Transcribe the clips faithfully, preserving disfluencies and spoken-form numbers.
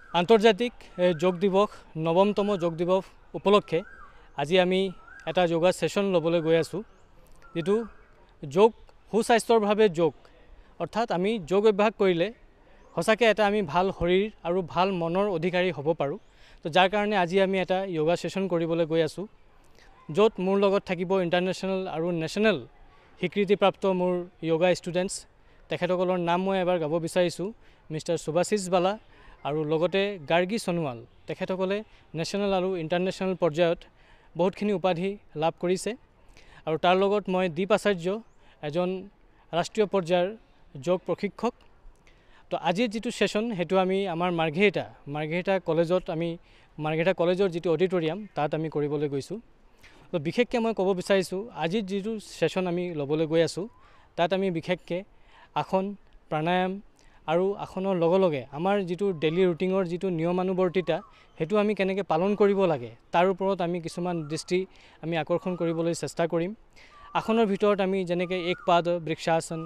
আন্তৰ্জাতিক যোগ দিৱস নৱমতম যোগ দিৱস উপলক্ষে আজি আমি এটা যোগা সেশন লবলৈ গৈ আছো যেটো যোগ সুস্বাস্থ্যৰ ভাবে যোগ অৰ্থাৎ আমি যোগ অভ্যাস কৰিলে হসাকে এটা আমি ভাল শৰীৰ আৰু ভাল মনৰ অধিকাৰী হ'ব পাৰো তো যাৰ কাৰণে আজি আমি এটা যোগা সেশন কৰিবলৈ গৈ আছো যত মোৰ লগত থাকিব ইন্টাৰনেশনাল আৰু নেশনাল স্বীকৃতিপ্ৰাপ্ত মোৰ যোগা ষ্টুডেন্টস তেখেতসকলৰ নাম মই এবাৰ গাব বিচাৰিছো মিস্টাৰ সুভাশিস বালা আৰু লগতে গাৰ্গী সোনোৱাল তেখেতসকলে নেশনাল আৰু ইন্টাৰনেশনাল পৰ্যায়ত বহুতখিনি উপাধি লাভ কৰিছে আৰু তাৰ লগত মই দীপ আচাৰ্য এজন ৰাষ্ট্ৰীয় পৰ্যায়ৰ যোগ প্ৰশিক্ষক তো আজিৰ যেটো সেশন হেতু আমি আমাৰ মাৰ্ঘেৰিটা মাৰ্ঘেৰিটা কলেজত আমি মাৰ্ঘেৰিটা কলেজৰ যেটো অডিটৰিয়াম তাত আমি কৰিবলৈ গৈছো তো বিশেষকৈ মই ক'ব বিচাৰিছো আজিৰ যেটো সেশন আমি লবলৈ গৈ আছো তাত আমি বিশেষকৈ আসন প্ৰাণায়াম আৰু আসনৰ লগে লগে আমাৰ যেটো ডেইলি ৰুটিনৰ যেটো নিয়মানুবৰ্তিতা হেতু আমি কেনেকৈ পালন কৰিব লাগে তাৰ ওপৰত আমি কিছুমান দৃষ্টি আমি আকৰ্ষণ কৰিবলৈ চেষ্টা কৰিম আসনৰ ভিতৰত আমি যেনেকৈ এক পাদ বৃক্ষাসন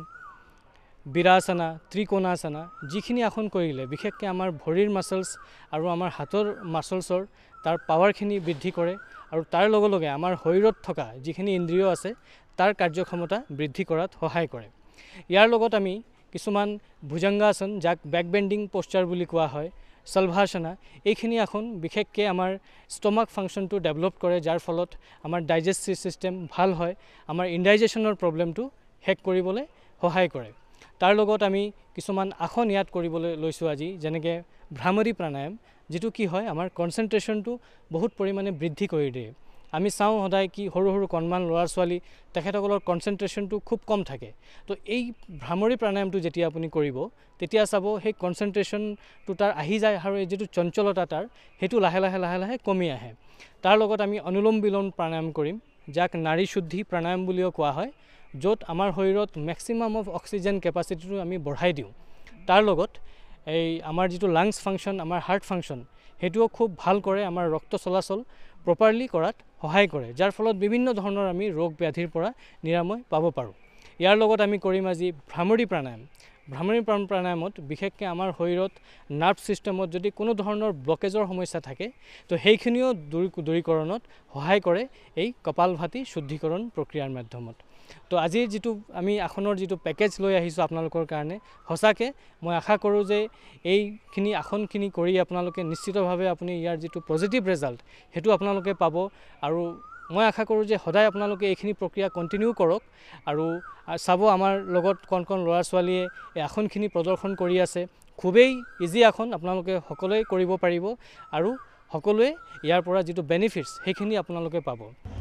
বিৰাসনা ত্ৰিকোণাসনা যিখিনি আসন কৰিলে বিশেষকৈ আমাৰ ভৰিৰ মাসলছ আৰু আমাৰ হাতৰ মাসলছৰ তাৰ পাৱাৰখিনি বৃদ্ধি কৰে আৰু তাৰ লগে লগে আমাৰ শৰীৰত থকা যিখিনি ইন্দ্ৰিয় আছে তাৰ কাৰ্যক্ষমতা বৃদ্ধি কৰাত সহায় কৰে ইয়াৰ লগত আমি কিছুমান ভুজংগাসন যাক বেক বেন্ডিং পোস্চাৰ বুলি কোৱা হয় সলভাসনা এইখিনি আসন বিশেষকৈ আমাৰ ষ্টমাক ফাংচনটো ডেভেলপ কৰে যাৰ ফলত আমাৰ ডাইজেষ্টিভ সিস্টেম ভাল হয় আমাৰ ইনডাইজেশনৰ প্ৰবলেমটো হেক কৰিবলৈ সহায় কৰে তাৰ লগত আমি কিছুমান আসন ইয়াত কৰিবলৈ লৈছো আজি যেনেকৈ ভ্ৰামৰী প্ৰাণায়াম যেটো কি হয় আমাৰ কনসেন্ট্ৰেশনটো বহুত পৰিমাণে বৃদ্ধি কৰি দিয়ে আমি চাও সদায় কি হৰু হৰু কণমান লৰা ছোৱালী তেখেতসকলৰ কনসেন্ট্ৰেশনটো খুব কম থাকে তো এই ভ্ৰামৰী প্ৰাণায়ামটো যেতিয়া আপুনি কৰিব তেতিয়া চাব সেই কনসেন্ট্ৰেশনটো তাৰ আহি যায় আৰু এই যেটো চঞ্চলতা তাৰ হেতু লাহে লাহে লাহে লাহে কমি আহে তাৰ লগত আমি অনুলোম বিলোম প্ৰাণায়াম কৰিম যাক নাৰী শুদ্ধি প্ৰাণায়াম বুলিও কোৱা হয় যত আমাৰ শৰীৰত ম্যাক্সিমাম অফ অক্সিজেন কেপাসিটিটো আমি বঢ়াই দিও তাৰ লগত এই আমাৰ যেটো লাংস ফাংচন আমাৰ হাৰ্ট ফাংচন হেতুও খুব ভাল কৰে আমাৰ ৰক্ত চলাচল প্ৰপাৰলি কৰাত সহায় কৰে যাৰ ফলত বিভিন্ন ধৰণৰ আমি ৰোগ ব্যাধিৰ পৰা নিৰাময় পাব পাৰো ইয়াৰ লগত আমি কৰিম আজি ভ্ৰামৰী প্ৰাণায়াম ভ্ৰামৰী প্ৰাণায়ামত বিশেষকৈ আমাৰ শৰীৰত নাৰ্ভ সিস্টেমত যদি কোনো ধৰণৰ ব্লকেজৰ সমস্যা থাকে তো সেইখিনিও দূৰীকৰণত সহায় কৰে এই কপালভাতি শুদ্ধিকৰণ প্ৰক্ৰিয়াৰ মাধ্যমত তো আজি যেটো আমি আসনৰ যেটো প্যাকেজ লৈ আহিছো আপোনালোকৰ কাৰণে হসাকে মই আশা কৰো যে এইখিনি আসনখিনি কৰি আপোনালোকে নিশ্চিতভাৱে আপুনি ইয়াৰ যেটো পজিটিভ ৰিজাল্ট হেতু আপোনালোকে পাব আৰু মই আশা কৰো যে সদায় আপোনালোকে এইখিনি প্ৰক্ৰিয়া কন্টিনিউ কৰক আৰু চাব আমাৰ লগত কোন কোন লৰা ছোৱালীয়ে এই আসনখিনি প্ৰদৰ্শন কৰি আছে খুবেই ইজি আসন আপোনালোকে সকলোৱে কৰিব পাৰিব আৰু সকলোৱে ইয়াৰ পৰা যেটো বেনিফিটস সেইখিনি আপোনালোকে পাব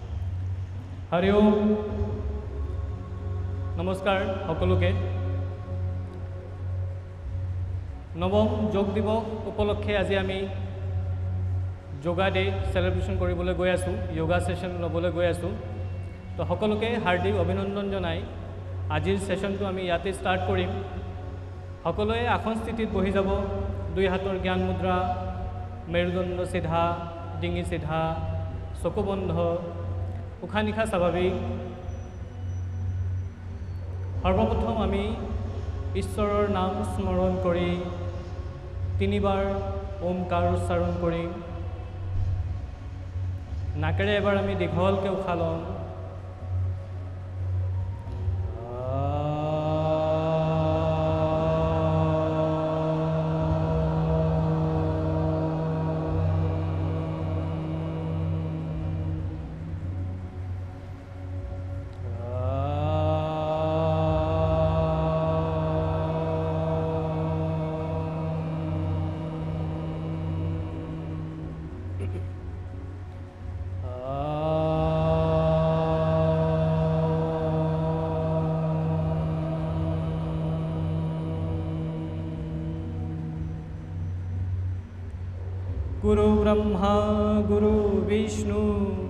হৰি ওম নমস্কাৰ সকলোকে নৱম যোগ দিৱস উপলক্ষে আজি আমি যোগা ডে সেলিব্ৰেশন কৰিবলৈ গৈ আছো যোগা সেশন লবলৈ গৈ আছো তো সকলোকে হাৰ্দিক অভিনন্দন জনাই আজিৰ সেশনটো আমি ইয়াতে স্টাৰ্ট কৰিম সকলোৱে আসন স্থিতিত বহি যাব দুই হাতৰ জ্ঞান মুদ্ৰা মেৰুদণ্ড সিধা ডিঙি সিধা চকু বন্ধ উশাহ নিশাহ স্বাভাৱিক সৰ্বপ্ৰথম আমি ঈশ্বৰৰ নাম স্মৰণ কৰি তিনিবাৰ ওমকাৰ উচ্চাৰণ কৰি নাকেৰে এবাৰ আমি দীঘলকৈ উশাহ লওঁ गुरु ब्रह्मा गुरु विष्णु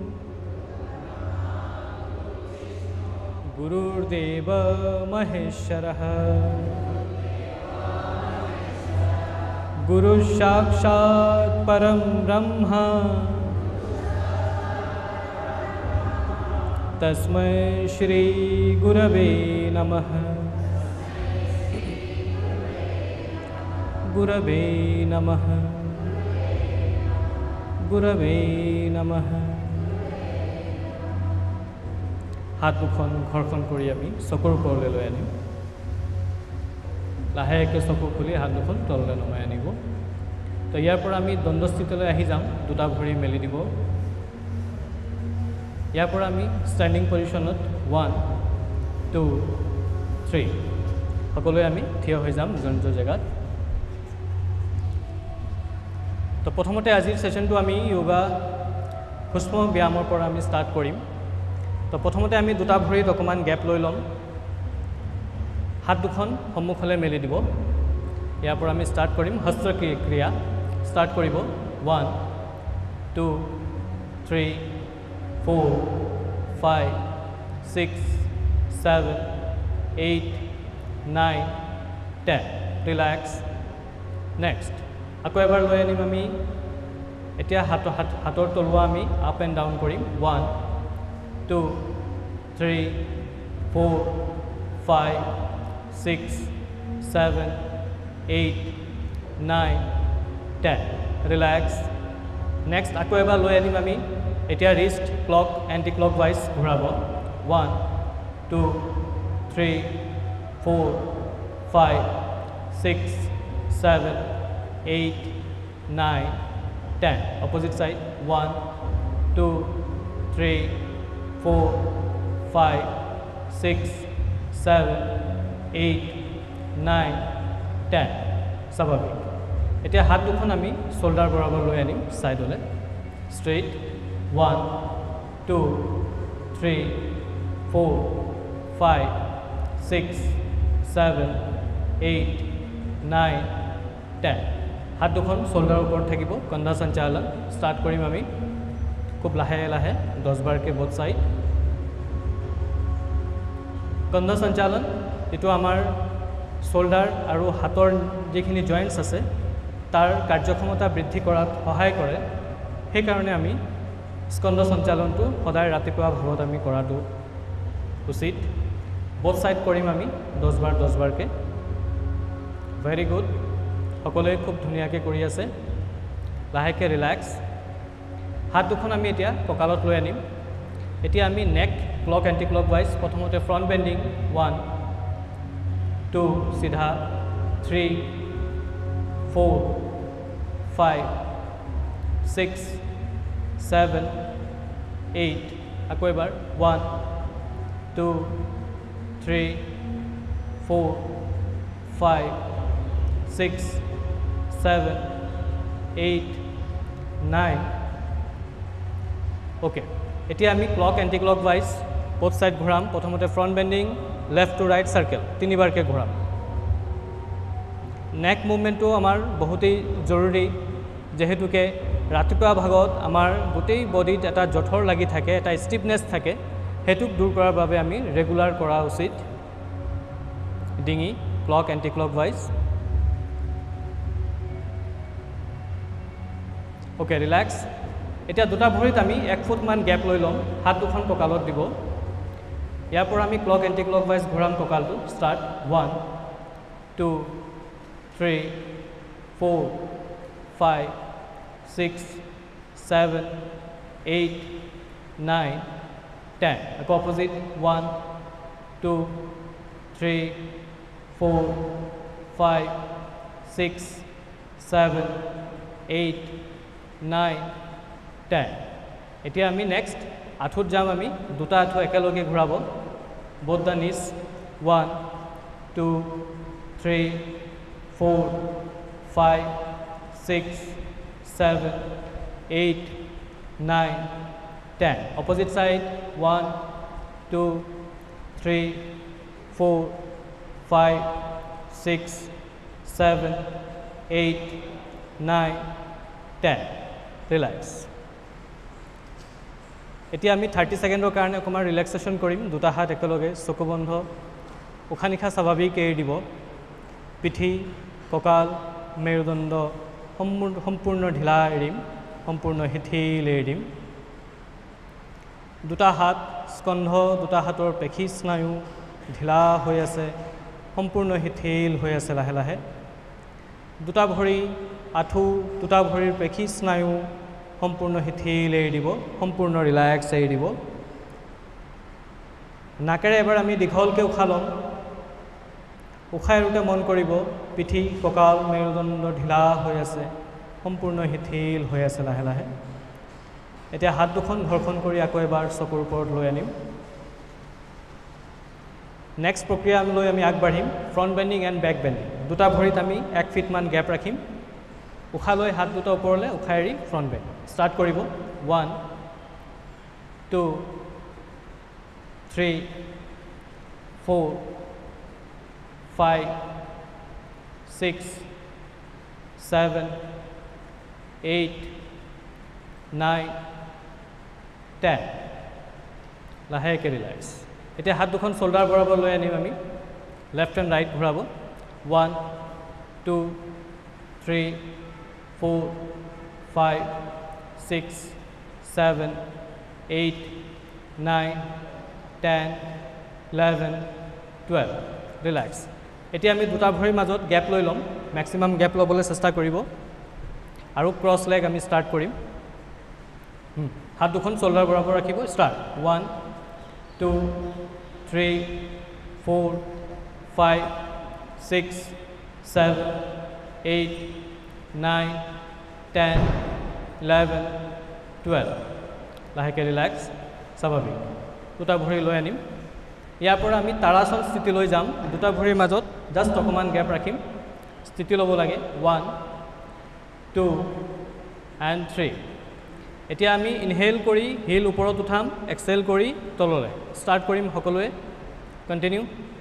गुरुर्देव महेश्वरः गुरु साक्षात् परम ब्रह्म तस्मै श्री गुरवे नमः। गुरवे नमः। গুৰৱে নমঃ হাত দুখন ঘৰখন কৰি আমি চকুৰ ওপৰলৈ লৈ আনিম লাহেকৈ চকু খুলি হাত দুখন তললৈ নমাই আনিব তো ইয়াৰ পৰা আমি দণ্ডস্থিতলৈ আহি যাম দুটা ভৰি মেলি দিব ইয়াৰ পৰা আমি ষ্টেণ্ডিং পজিশ্যনত ওৱান টু থ্ৰী সকলোৱে আমি থিয় হৈ যাম নিজৰ নিজৰ জেগাত তো প্ৰথমতে আজিৰ সেশনটো আমি যোগা সূক্ষ্ম ব্যায়ামৰ পৰা আমি ষ্টাৰ্ট কৰিম তো প্ৰথমতে আমি দুটা ভৰিত অকমান গ্যাপ লৈ লম হাত দুখন সম্মুখলৈ মেলি দিব ইয়াৰ পৰা আমি ষ্টাৰ্ট কৰিম হস্ত ক্ৰিয়া ষ্টাৰ্ট কৰিব one two three four five six seven eight nine ten relax next আকৌ এবাৰ লৈ আনিম আমি এতিয়া হাত হাতৰ তলুৱা আমি আপ এণ্ড ডাউন কৰিম one two three four five six seven eight nine ten relax next আকৌ এবাৰ লৈ আনিম আমি এতিয়া wrist clock anticlockwise ঘূৰাব one two three four five six seven eight, nine, ten. Opposite side. One, two, three, four, five, six, seven, eight, nine, ten. Sababik. এতিয়া হাত দুখন আমি শোল্ডাৰ বৰাবৰ লৈ আনিম সাইডলে straight. One, two, three, four, five, six, seven, eight, nine, ten. হাত দুখন শোল্ডাৰ ওপৰত থাকিব কন্ধা সঞ্চালন ষ্টাৰ্ট কৰিম আমি খুব লাহে লাহে দহ বাৰকে বোথ সাইড কন্ধা সঞ্চালন এটো আমাৰ শোল্ডাৰ আৰু হাতৰ যিখিনি জয়েন্টছ আছে তাৰ কাৰ্যক্ষমতা বৃদ্ধি কৰাত সহায় কৰে সেই কাৰণে আমি স্কন্ধ সঞ্চালনটো সদায় ৰাতিপুৱা ভাগত আমি কৰাটো উচিত বোথ সাইড কৰিম আমি দহ বাৰ দহ বাৰকে ভেৰি গুড সকলোৱে খুব ধুনীয়াকৈ কৰি আছে লাহেকৈ ৰিলেক্স হাত দুখন আমি এতিয়া কঁকালত লৈ আনিম এতিয়া আমি neck clock anticlockwise প্ৰথমতে ফ্ৰণ্ট বেণ্ডিং ওৱান টু চিধা three four five six seven eight আকৌ এবাৰ one two three four five six seven, eight, nine. Okay. এতিয়া আমি clock anticlockwise both side ঘূৰাম প্ৰথমতে front bending left to right circle তিনিবাৰকে ঘূৰাম neck মুভমেণ্টটো আমাৰ বহুতেই জৰুৰী যেহেতুকে ৰাতিপুৱা ভাগত আমাৰ গোটেই বডিত এটা জঠৰ লাগি থাকে এটা ষ্টিফনেছ থাকে হেতুক দূৰ কৰাৰ বাবে আমি ৰেগুলাৰ কৰা উচিত ডিঙি clock anticlockwise okay relax এতিয়া দুটা ভৰিত আমি এক ফুট মান গ্যাপ লৈ লম হাত দুখন কঁকালত দিব ইয়াৰ পৰা আমি ক্লক এণ্টি ক্লক ৱাইজ ঘূৰাম কঁকালটো start one two three four five six seven eight nine ten আকৌ opposite one two three four five six seven eight nine ten এতিয়া আমি নেক্সট আঁঠুত যাম আমি দুটা আঁঠু একেলগে ঘূৰাব both the knees one two three four five six seven eight nine ten opposite side one two three four five six seven eight nine ten relax এতিয়া আমি থাৰ্টি ছেকেণ্ডৰ কাৰণে অকণমান ৰিলেক্সেশ্যন কৰিম দুটা হাত একেলগে চকু বন্ধ উশাহ নিশাহ স্বাভাৱিক এৰি দিব পিঠি কঁকাল মেৰুদণ্ড সম্পূৰ্ণ ঢিলা এৰিম সম্পূৰ্ণ শিথিল এৰি দিম দুটা হাত স্কন্ধ দুটা হাতৰ পেশী স্নায়ু ঢিলা হৈ আছে সম্পূৰ্ণ শিথিল হৈ আছে লাহে লাহে দুটা ভৰি আঁঠু দুটা ভৰিৰ পেশী স্নায়ু সম্পূৰ্ণ শিথিল এৰি দিব সম্পূৰ্ণ ৰিলেক্স এৰি দিব নাকেৰে এবাৰ আমি দীঘলকে উশাহ লম উশাহ এৰোতে মন কৰিব পিঠি কঁকাল মেৰুদণ্ড ঢিলা হৈ আছে সম্পূৰ্ণ শিথিল হৈ আছে লাহে লাহে এতিয়া হাত দুখন ঘৰখন কৰি আকৌ এবাৰ চকুৰ ওপৰত লৈ আনিম নেক্সট প্ৰক্ৰিয়া লৈ আমি আগবাঢ়িম front bending and back bending দুটা ভৰিত আমি এক ফিট মান গ্যাপ ৰাখিম উশাহ লৈ হাত দুটা ওপৰলৈ উশাহ এৰি ফ্ৰণ্ট বেণ্ড ষ্টাৰ্ট কৰিব one two three four five six seven eight nine ten লাহেকৈ ৰিলেক্স এতিয়া হাত দুখন শোল্ডাৰ বৰাবৰ লৈ আনিম আমি লেফ্ট এণ্ড ৰাইট ঘূৰাব one two three four five six seven eight nine ten eleven twelve relax এতিয়া আমি দুটা ভৰিৰ মাজত গেপ লৈ ল'ম মেক্সিমাম গেপ ল'বলৈ চেষ্টা কৰিব আৰু ক্ৰছ লেগ আমি ষ্টাৰ্ট কৰিম হাত দুখন শোল্ডাৰ বৰাবৰ ৰাখিব start one two three four five six seven eight nine ten eleven twelve লাহেকৈ ৰিলেক্স স্বাভাৱিক দুটা ভৰি লৈ আনিম ইয়াৰ পৰা আমি তাৰাসন স্থিতিলৈ যাম দুটা ভৰিৰ মাজত জাষ্ট অকণমান গেপ ৰাখিম স্থিতি ল'ব লাগে ওৱান টু এণ্ড থ্ৰী এতিয়া আমি ইনহেল কৰি হিল ওপৰত উঠাম এক্সেল কৰি তললৈ ষ্টাৰ্ট কৰিম সকলোৱে কণ্টিনিউ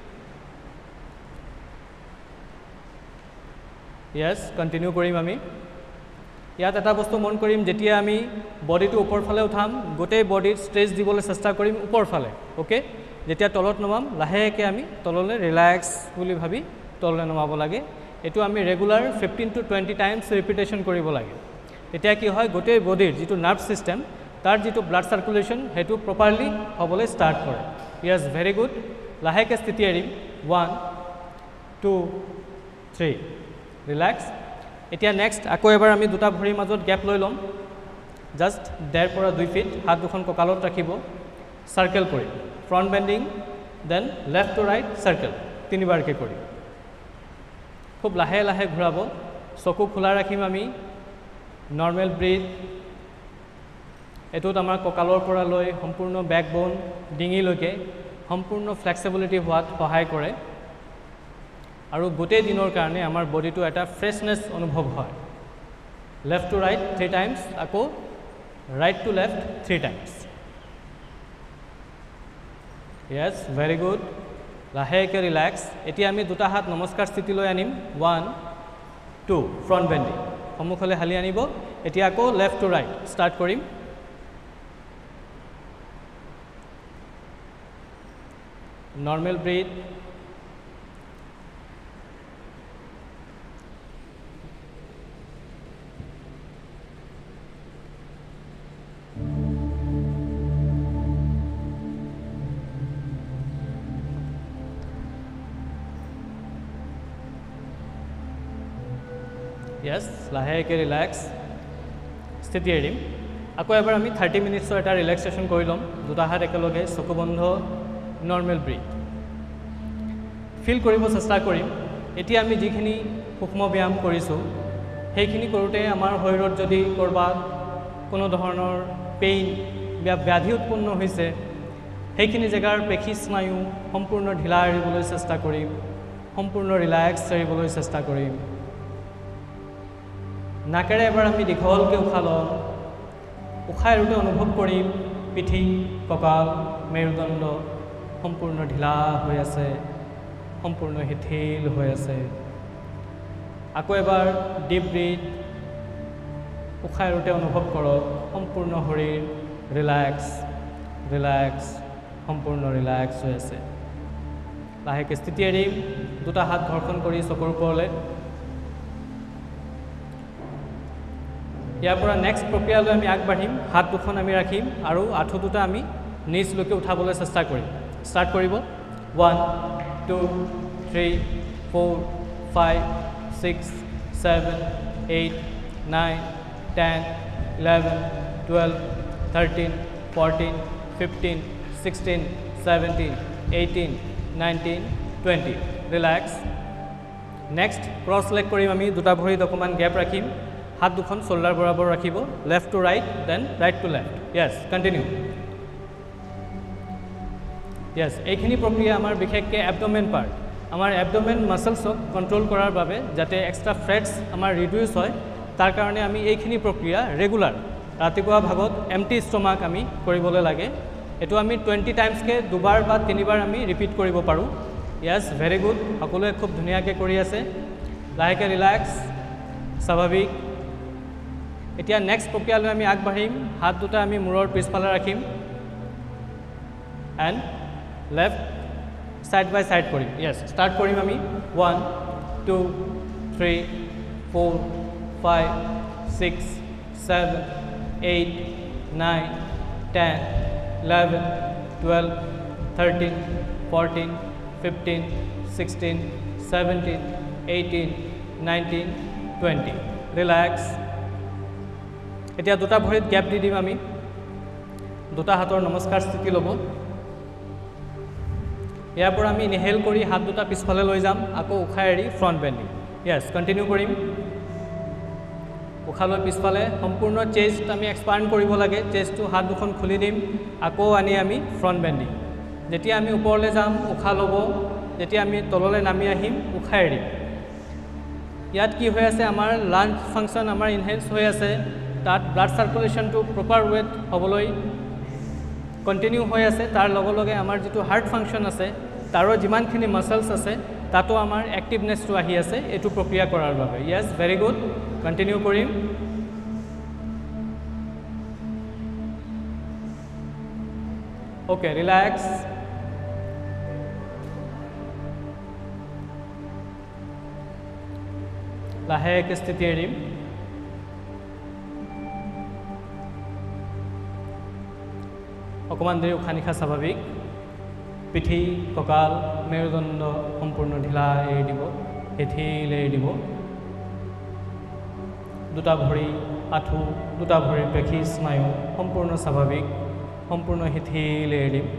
য়েছ কণ্টিনিউ কৰিম আমি ইয়াত এটা বস্তু মন কৰিম যেতিয়া আমি বডিটো ওপৰ ফালে উঠাম গোটেই বডিত ষ্ট্ৰেচ দিবলৈ চেষ্টা কৰিম ওপৰ ফালে অ'কে যেতিয়া তলত নমাম লাহেকৈ আমি তললৈ ৰিলেক্স বুলি ভাবি তললৈ নমাব লাগে এইটো আমি regular fifteen to twenty times repetition কৰিব লাগে তেতিয়া কি হয় গোটেই বডিৰ যিটো নাৰ্ভ ছিষ্টেম তাৰ যিটো ব্লাড চাৰ্কুলেশ্যন সেইটো প্ৰপাৰলি হ'বলৈ ষ্টাৰ্ট কৰে য়েছ ভেৰি গুড লাহেকৈ স্থিতি এৰিম ওৱান টু থ্ৰী ৰিলেক্স এতিয়া নেক্সট আকৌ এবাৰ আমি দুটা ভৰিৰ মাজত গেপ লৈ ল'ম জাষ্ট ডেৰ পৰা দুই ফিট হাত দুখন কঁকালত ৰাখিব চাৰ্কেল কৰিম front bending then left to right circle তিনিবাৰকৈ কৰিম খুব লাহে লাহে ঘূৰাব চকু খোলা ৰাখিম আমি নৰ্মেল ব্ৰিথ এইটোত আমাৰ কঁকালৰ পৰা লৈ সম্পূৰ্ণ বেকবোন ডিঙিলৈকে সম্পূৰ্ণ ফ্লেক্সিবিলিটি হোৱাত সহায় কৰে আৰু গোটেই দিনৰ কাৰণে আমাৰ বডিটো এটা ফ্ৰেছনেছ অনুভৱ হয় left to right three times আকৌ right to left three times yes very good লাহেকৈ ৰিলেক্স এতিয়া আমি দুটা হাত নমস্কাৰ স্থিতিলৈ আনিম ওৱান টু ফ্ৰণ্ট বেণ্ডিং সন্মুখলৈ হালি আনিব এতিয়া আকৌ লেফ্ট টু ৰাইট ষ্টাৰ্ট কৰিম নৰ্মেল ব্ৰিথ য়েছ লাহেকৈ ৰিলেক্স স্থিতি এৰিম আকৌ এবাৰ আমি থাৰ্টি মিনিটছৰ এটা ৰিলেক্সেশ্যন কৰি ল'ম দুটা হাত একেলগে চকু বন্ধ নৰ্মেল ব্ৰিথ ফিল কৰিব চেষ্টা কৰিম এতিয়া আমি যিখিনি সূক্ষ্ম ব্যায়াম কৰিছোঁ সেইখিনি কৰোঁতে আমাৰ শৰীৰত যদি ক'ৰবাত কোনো ধৰণৰ পেইন বা ব্যাধি উৎপন্ন হৈছে সেইখিনি জেগাৰ পেশী স্নায়ু সম্পূৰ্ণ ঢিলা এৰিবলৈ চেষ্টা কৰিম সম্পূৰ্ণ ৰিলেক্স এৰিবলৈ চেষ্টা কৰিম নাকেৰে এবাৰ আমি দীঘলকৈ উশাহ ল'ম উশাহ এৰোতে অনুভৱ কৰিম পিঠি কঁকাল মেৰুদণ্ড সম্পূৰ্ণ ঢিলা হৈ আছে সম্পূৰ্ণ শিথিল হৈ আছে আকৌ এবাৰ ডিপ ব্ৰিথ উশাহ এৰোতে অনুভৱ কৰক সম্পূৰ্ণ শৰীৰ ৰিলেক্স ৰিলেক্স সম্পূৰ্ণ ৰিলেক্স হৈ আছে লাহেকৈ স্থিতি এৰিম দুটা হাত ঘৰ্ষণ কৰি চকুৰ ওপৰলৈ ইয়াৰ পৰা নেক্সট প্ৰক্ৰিয়ালৈ আমি আগবাঢ়িম হাত দুখন আমি ৰাখিম আৰু আঁঠু দুটা আমি নিচলৈকে উঠাবলৈ চেষ্টা কৰিম ষ্টাৰ্ট কৰিব one two three four five six seven eight nine ten eleven, twelve, thirteen, fourteen, fifteen, sixteen, seventeen, eighteen, nineteen, twenty. Relax. Next, cross leg korim ami duta bhori dokuman gap rakhim. Hat dukhon shoulder borabor rakhibo. Left to right, then right to left. Yes, continue. Yes, এইখিনি প্ৰক্ৰিয়া আমাৰ বিশেষকৈ abdomen part. আমাৰ abdomen muscles control কৰাৰ বাবে যাতে extra fats আমাৰ reduce হয় তাৰ কাৰণে আমি এইখিনি প্ৰক্ৰিয়া regular ৰাতিপুৱা ভাগত empty stomach আমি কৰিবলৈ লাগে এটো আমি twenty times কে দুবাৰ বা তিনিবাৰ আমি ৰিপিট কৰিব পাৰো yes very good সকলোৱে খুব ধুনিয়াকৈ কৰি আছে লাহেকৈ ৰিল্যাক্স স্বাভাৱিক এতিয়া নেক্সট প্ৰক্ৰিয়ালৈ আমি আগবাঢ়িম হাত দুটা আমি মূৰৰ পিছফালে ৰাখিম and left side by side korim yes start korim ami one two three four five six seven eight nine ten eleven twelve thirteen fourteen fifteen sixteen seventeen eighteen nineteen twenty relax etia duta bhorit gap di dim ami duta hator namaskar sthiti lobo ইয়াৰ পৰা আমি inhale কৰি হাত দুটা পিছফালে লৈ যাম আকৌ উখাই এৰি ফ্ৰন্ট বেন্ডিং yes কন্টিনিউ কৰিম উখালৈ পিছফালে সম্পূৰ্ণ চেষ্ট আমি এক্সপান্ড কৰিব লাগে চেষ্টটো হাত দুখন খুলি দিম আকৌ আনি আমি ফ্ৰন্ট বেন্ডিং যেতিয়া আমি ওপৰলৈ যাম উখা ল'ব যেতিয়া আমি তললৈ নামি আহিম উখাই এৰিম ইয়াত কি হৈ আছে আমাৰ লাঞ্চ ফাংচন আমাৰ ইনহেন্স হৈ আছে তাত ব্লাড সাৰ্কুলেশনটো প্ৰপাৰ ৱেট হ'বলৈ কন্টিনিউ হৈ আছে তাৰ লগে লগে আমাৰ যেটো হাৰ্ট ফাংচন আছে তাৰো যিমানখিনি মাসলস আছে তাতো আমাৰ এক্টিভনেসটো আহি আছে এটো প্ৰক্ৰিয়া কৰাৰ বাবে yes very good কন্টিনিউ কৰিম okay relax লাহেকৈ স্থিতি এৰিম অকমান দেৰি উশাহ নিশাহ স্বাভাৱিক পিঠি কঁকাল মেৰুদণ্ড সম্পূৰ্ণ ঢিলা এৰি দিব এঠিলে এৰি দিব দুটা ভৰি আঁঠু দুটা ভৰিৰ পেশী স্নায়ু সম্পূৰ্ণ স্বাভাৱিক সম্পূৰ্ণ শিথিলে এৰি দিম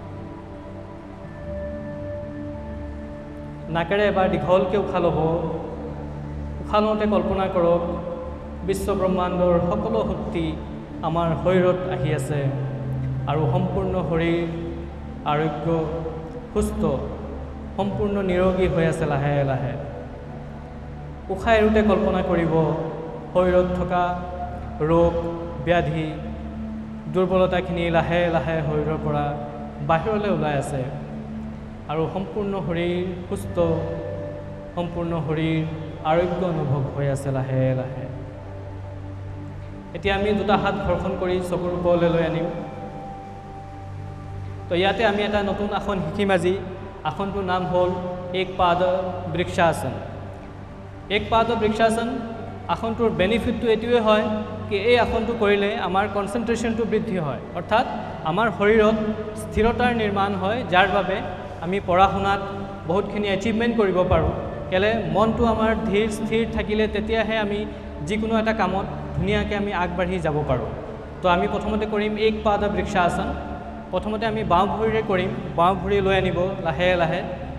নাকেৰে এবাৰ দীঘলকৈ উশাহ ল'ব উশাহ লওঁতে কল্পনা কৰক বিশ্ব ব্ৰহ্মাণ্ডৰ সকলো শক্তি আমাৰ শৰীৰত আহি আছে আৰু সম্পূৰ্ণ শৰীৰ আৰোগ্য সুস্থ সম্পূৰ্ণ নিৰোগী হৈ আছে লাহে লাহে উশাহ এৰোতে কল্পনা কৰিব শৰীৰত থকা ৰোগ ব্যাধি দুৰ্বলতাখিনি লাহে লাহে শৰীৰৰ পৰা বাহিৰলৈ ওলাই আছে আৰু সম্পূৰ্ণ শৰীৰ সুস্থ সম্পূৰ্ণ শৰীৰ আৰোগ্য অনুভৱ হৈ আছে লাহে লাহে এতিয়া আমি দুটা হাত ঘৰ্ষণ কৰি চকুৰ ওপৰলৈ লৈ আনিম তো ইয়াতে আমি এটা নতুন আসন শিকিম আজি আসনটোৰ নাম হ'ল এক পাদ বৃক্ষাসন এক পাদ বৃক্ষাসন আসনটোৰ বেনিফিটটো এটোৱে হয় কি এই আসনটো কৰিলে আমাৰ কনসেন্ট্ৰেশনটো বৃদ্ধি হয় অৰ্থাৎ আমাৰ শৰীৰত স্থিৰতাৰ নিৰ্মাণ হয় যাৰ বাবে আমি পঢ়া শুনাত বহুতখিনি এচিভমেন্ট কৰিব পাৰো কেলে মনটো আমাৰ ধীৰ স্থিৰ থাকিলে তেতিয়াহে আমি যিকোনো এটা কামত ধুনিয়াকৈ আমি আগবাঢ়ি যাব পাৰো তো আমি প্ৰথমতে কৰিম এক পাদ বৃক্ষাসন প্ৰথমতে আমি বাওঁ ভৰিৰে কৰিম বাওঁ ভৰি লৈ আনিব লাহে লাহে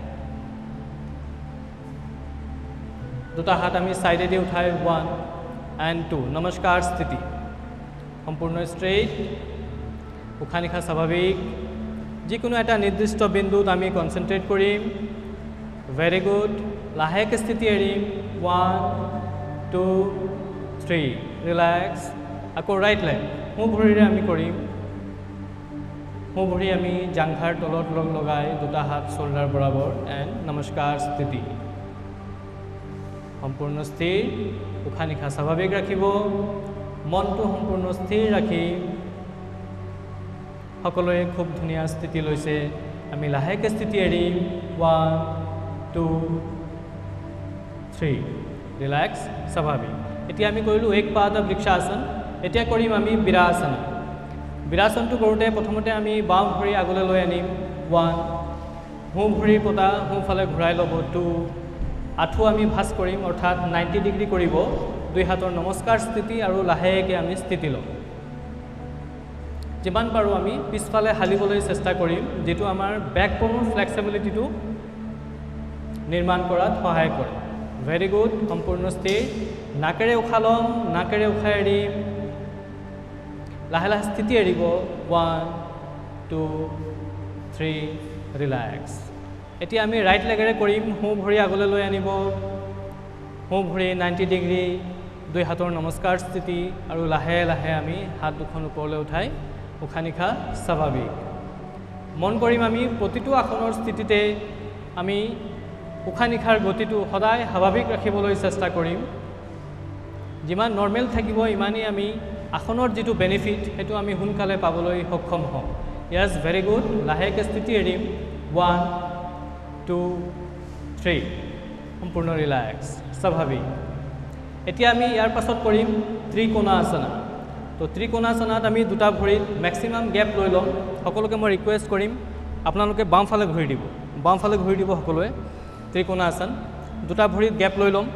দুটা হাত আমি সাইডে দি উঠাই one and two নমস্কাৰ স্থিতি সম্পূৰ্ণ ষ্ট্ৰেইট উশাহ নিশাহ স্বাভাৱিক যিকোনো এটা নিৰ্দিষ্ট বিন্দুত আমি কনসেন্ট্ৰেট কৰিম ভেৰি গুড লাহেকৈ স্থিতি এৰিম one two three ৰিলেক্স আকৌ ৰাইট লেগ সোঁ ভৰিৰে আমি কৰিম সোঁ ভৰি আমি জাংঘাৰ তলত লগ লগাই দুটা হাত শোল্ডাৰ বৰাবৰ এণ্ড নমস্কাৰ স্থিতি সম্পূৰ্ণ স্থিৰ উশাহ নিশাহ স্বাভাৱিক ৰাখিব মনটো সম্পূৰ্ণ স্থিৰ ৰাখি সকলোৱে খুব ধুনীয়া স্থিতি লৈছে আমি লাহেকৈ স্থিতি এৰিম one two three ৰিলেক্স স্বাভাৱিক এতিয়া আমি কৰিলোঁ এক পাদ বৃক্ষাসন এতিয়া কৰিম আমি বিৰাসন বিৰাসনটো কৰোঁতে প্ৰথমতে আমি বাওঁ ভৰি আগলৈ লৈ আনিম one সোঁ ভৰি পতা সোঁফালে ঘূৰাই ল'ব two আঁঠু আমি ভাঁজ কৰিম অৰ্থাৎ ninety ডিগ্ৰী কৰিব দুই হাতৰ নমস্কাৰ স্থিতি আৰু লাহেকৈ আমি স্থিতি ল'ম যিমান পাৰোঁ আমি পিছফালে হালিবলৈ চেষ্টা কৰিম যেটো আমাৰ বেকবোনৰ ফ্লেক্সিবিলিটিটো নিৰ্মাণ কৰাত সহায় কৰে ভেৰি গুড সম্পূৰ্ণ স্থিৰ নাকেৰে উশাহ ল'ম নাকেৰে উশাহ এৰিম লাহে লাহে স্থিতি এৰিব ওৱান টু থ্ৰী ৰিলেক্স এতিয়া আমি ৰাইট লেগেৰে কৰিম সোঁ ভৰি আগলৈ লৈ আনিব সোঁ ভৰি নাইণ্টি ডিগ্ৰী দুই হাতৰ নমস্কাৰ স্থিতি আৰু লাহে লাহে আমি হাত দুখন ওপৰলৈ উঠাই উশাহ নিশাহ স্বাভাৱিক মন কৰিম আমি প্ৰতিটো আসনৰ স্থিতিতে আমি উশাহ নিশাৰ গতিটো সদায় স্বাভাৱিক ৰাখিবলৈ চেষ্টা কৰিম যিমান নৰ্মেল থাকিব ইমানেই আমি আসনৰ যিটো বেনিফিট সেইটো আমি সোনকালে পাবলৈ সক্ষম হওঁ য়েছ ভেৰি গুড লাহেকৈ স্থিতি এৰিম ওৱান টু থ্ৰী সম্পূৰ্ণ ৰিলেক্স স্বাভাৱিক এতিয়া আমি ইয়াৰ পাছত কৰিম ত্ৰিকোণাসনা তো ত্ৰিকোণাসনাত আমি দুটা ভৰিত মেক্সিমাম গেপ লৈ ল'ম সকলোকে মই ৰিকুৱেষ্ট কৰিম আপোনালোকে বাওঁফালে ঘূৰি দিব বাওঁফালে ঘূৰি দিব সকলোৱে ত্ৰিকোণাসন দুটা ভৰিত গেপ লৈ ল'ম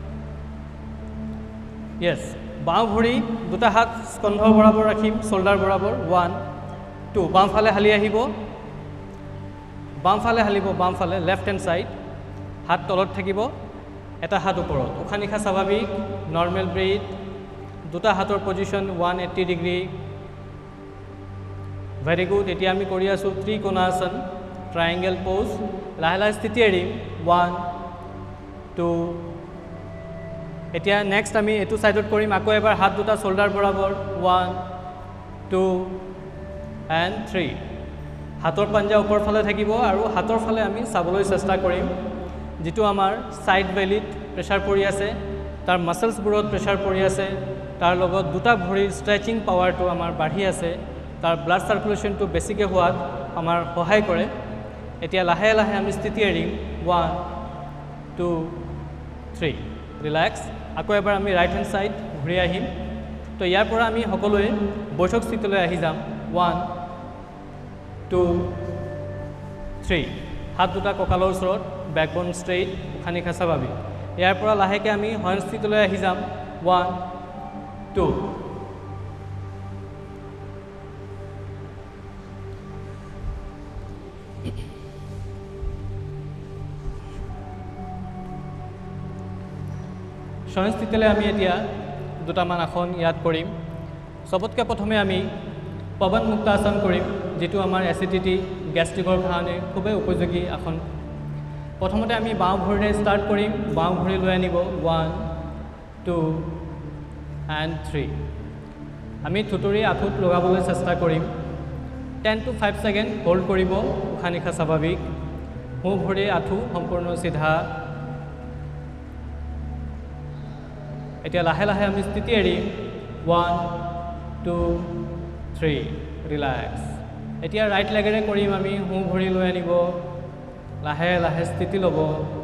য়েছ বাওঁ ভৰি দুটা হাত স্কন্ধ বৰাবৰ ৰাখিম শোল্ডাৰ বৰাবৰ ওৱান টু বাওঁফালে হালি আহিব বাওঁফালে হালিব বাওঁফালে লেফ্ট হেণ্ড ছাইড হাত তলত থাকিব এটা হাত ওপৰত উশাহ নিশাহ স্বাভাৱিক নৰ্মেল ব্ৰিথ দুটা হাতৰ position one eighty degree very good এতিয়া আমি কৰি আছোঁ ত্ৰিকোণাসন ট্ৰায়েংগল প'জ লাহে লাহে স্থিতি এৰিম ওৱান টু এতিয়া নেক্সট আমি এইটো ছাইডত কৰিম আকৌ এবাৰ হাত দুটা শোল্ডাৰ বৰাবৰ ওৱান টু এণ্ড থ্ৰী হাতৰ পাঞ্জা ওপৰ ফালে থাকিব আৰু হাতৰ ফালে আমি চাবলৈ চেষ্টা কৰিম যিটো আমাৰ ছাইড বেলিত প্ৰেছাৰ পৰি আছে তাৰ মাছলছবোৰত প্ৰেছাৰ পৰি আছে তাৰ লগত দুটা ভৰিৰ ষ্ট্ৰেচিং পাৱাৰটো আমাৰ বাঢ়ি আছে তাৰ ব্লাড চাৰ্কুলেশ্যনটো বেছিকৈ হোৱাত আমাৰ সহায় কৰে এতিয়া লাহে লাহে আমি স্থিতি এৰিম ওৱান টু থ্ৰী ৰিলেক্স আকৌ এবাৰ আমি ৰাইট হেণ্ড ছাইড ঘূৰি আহিম তো ইয়াৰ পৰা আমি সকলোৱে বৈঠক স্থিতিলৈ আহি যাম ওৱান টু থ্ৰী হাত দুটা কঁকালৰ ওচৰত বেকবন ষ্ট্ৰেইট উশাহ নিশাহ স্বাভাৱিক ইয়াৰ পৰা লাহেকৈ আমি শয়ন স্থিতিলৈ আহি যাম ওৱান টু শয়ন স্থিতিলৈ আমি এতিয়া দুটামান আসন ইয়াত কৰিম সবতকৈ প্ৰথমে আমি পৱন মুক্তাসন কৰিম যেটো আমাৰ এচিডিটি গেষ্ট্ৰিকৰ কাৰণে খুবেই উপযোগী আসন প্ৰথমতে আমি বাওঁ ভৰিৰে ষ্টাৰ্ট কৰিম বাওঁ ভৰি লৈ আনিব ওৱান টু এণ্ড থ্ৰী আমি থুতুৰি আঁঠুত লগাবলৈ চেষ্টা কৰিম ten to five second hold কৰিব উশাহ নিশাহ স্বাভাৱিক সোঁ ভৰি আঁঠু সম্পূৰ্ণ চিধা এতিয়া লাহে লাহে আমি স্থিতি এৰিম ওৱান টু থ্ৰী ৰিলেক্স এতিয়া ৰাইট লেগেৰে কৰিম আমি সোঁ ভৰি লৈ আনিব লাহে লাহে স্থিতি ল'ব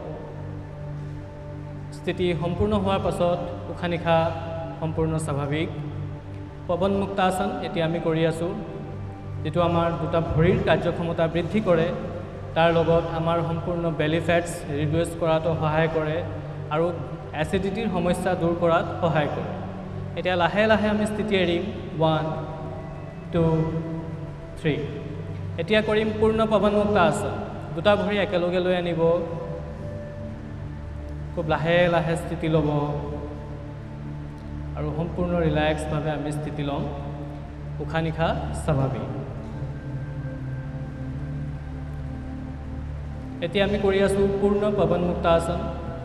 স্থিতি সম্পূৰ্ণ হোৱাৰ পাছত উশাহ নিশাহ সম্পূৰ্ণ স্বাভাৱিক পৱন মুক্তাসন এতিয়া আমি কৰি আছোঁ যেটো আমাৰ দুটা ভৰিৰ কাৰ্যক্ষমতা বৃদ্ধি কৰে তাৰ লগত আমাৰ সম্পূৰ্ণ বেলি ফেটছ ৰিডিউচ কৰাটো সহায় কৰে আৰু এচিডিটিৰ সমস্যা দূৰ কৰাত সহায় কৰে এতিয়া লাহে লাহে আমি স্থিতি এৰিম ওৱান টু থ্ৰী এতিয়া কৰিম পূৰ্ণ পৱন মুক্তাসন দুটা ভৰি একেলগে লৈ আনিব খুব লাহে লাহে স্থিতি ল'ব আৰু সম্পূৰ্ণ ৰিলেক্সভাৱে আমি স্থিতি ল'ম উশাহ নিশাহ স্বাভাৱিক এতিয়া আমি কৰি আছোঁ পূৰ্ণ পৱন মুক্তাসন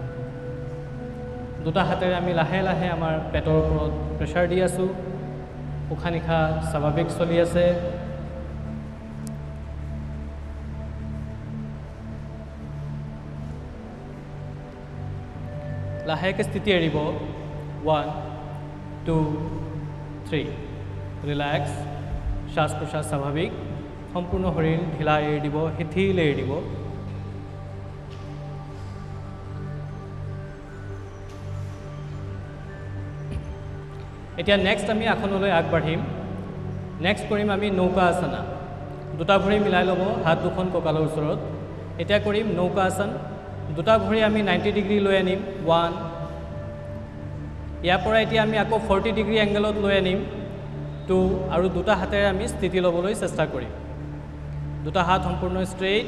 দুটা হাতেৰে আমি লাহে লাহে আমাৰ পেটৰ ওপৰত প্ৰেছাৰ দি আছোঁ উশাহ নিশাহ স্বাভাৱিক চলি আছে লাহেকৈ স্থিতি এৰিব ওৱান টু থ্ৰী ৰিলেক্স শ্বাস প্ৰশ্বাস স্বাভাৱিক সম্পূৰ্ণ শৰীৰ ঢিলা এৰি দিব শিথিল এৰি দিব এতিয়া নেক্সট আমি আসনলৈ আগবাঢ়িম নেক্সট কৰিম আমি নৌকাসনা দুটা ভৰি মিলাই ল'ব হাত দুখন কঁকালৰ ওচৰত এতিয়া কৰিম নৌকাসন দুটা ভৰি আমি নাইণ্টি ডিগ্ৰী লৈ আনিম ওৱান ইয়াৰ পৰা এতিয়া আমি আকৌ ফৰ্টি ডিগ্ৰী এংগেলত লৈ আনিম টু আৰু দুটা হাতেৰে আমি স্থিতি ল'বলৈ চেষ্টা কৰিম দুটা হাত সম্পূৰ্ণ ষ্ট্ৰেইট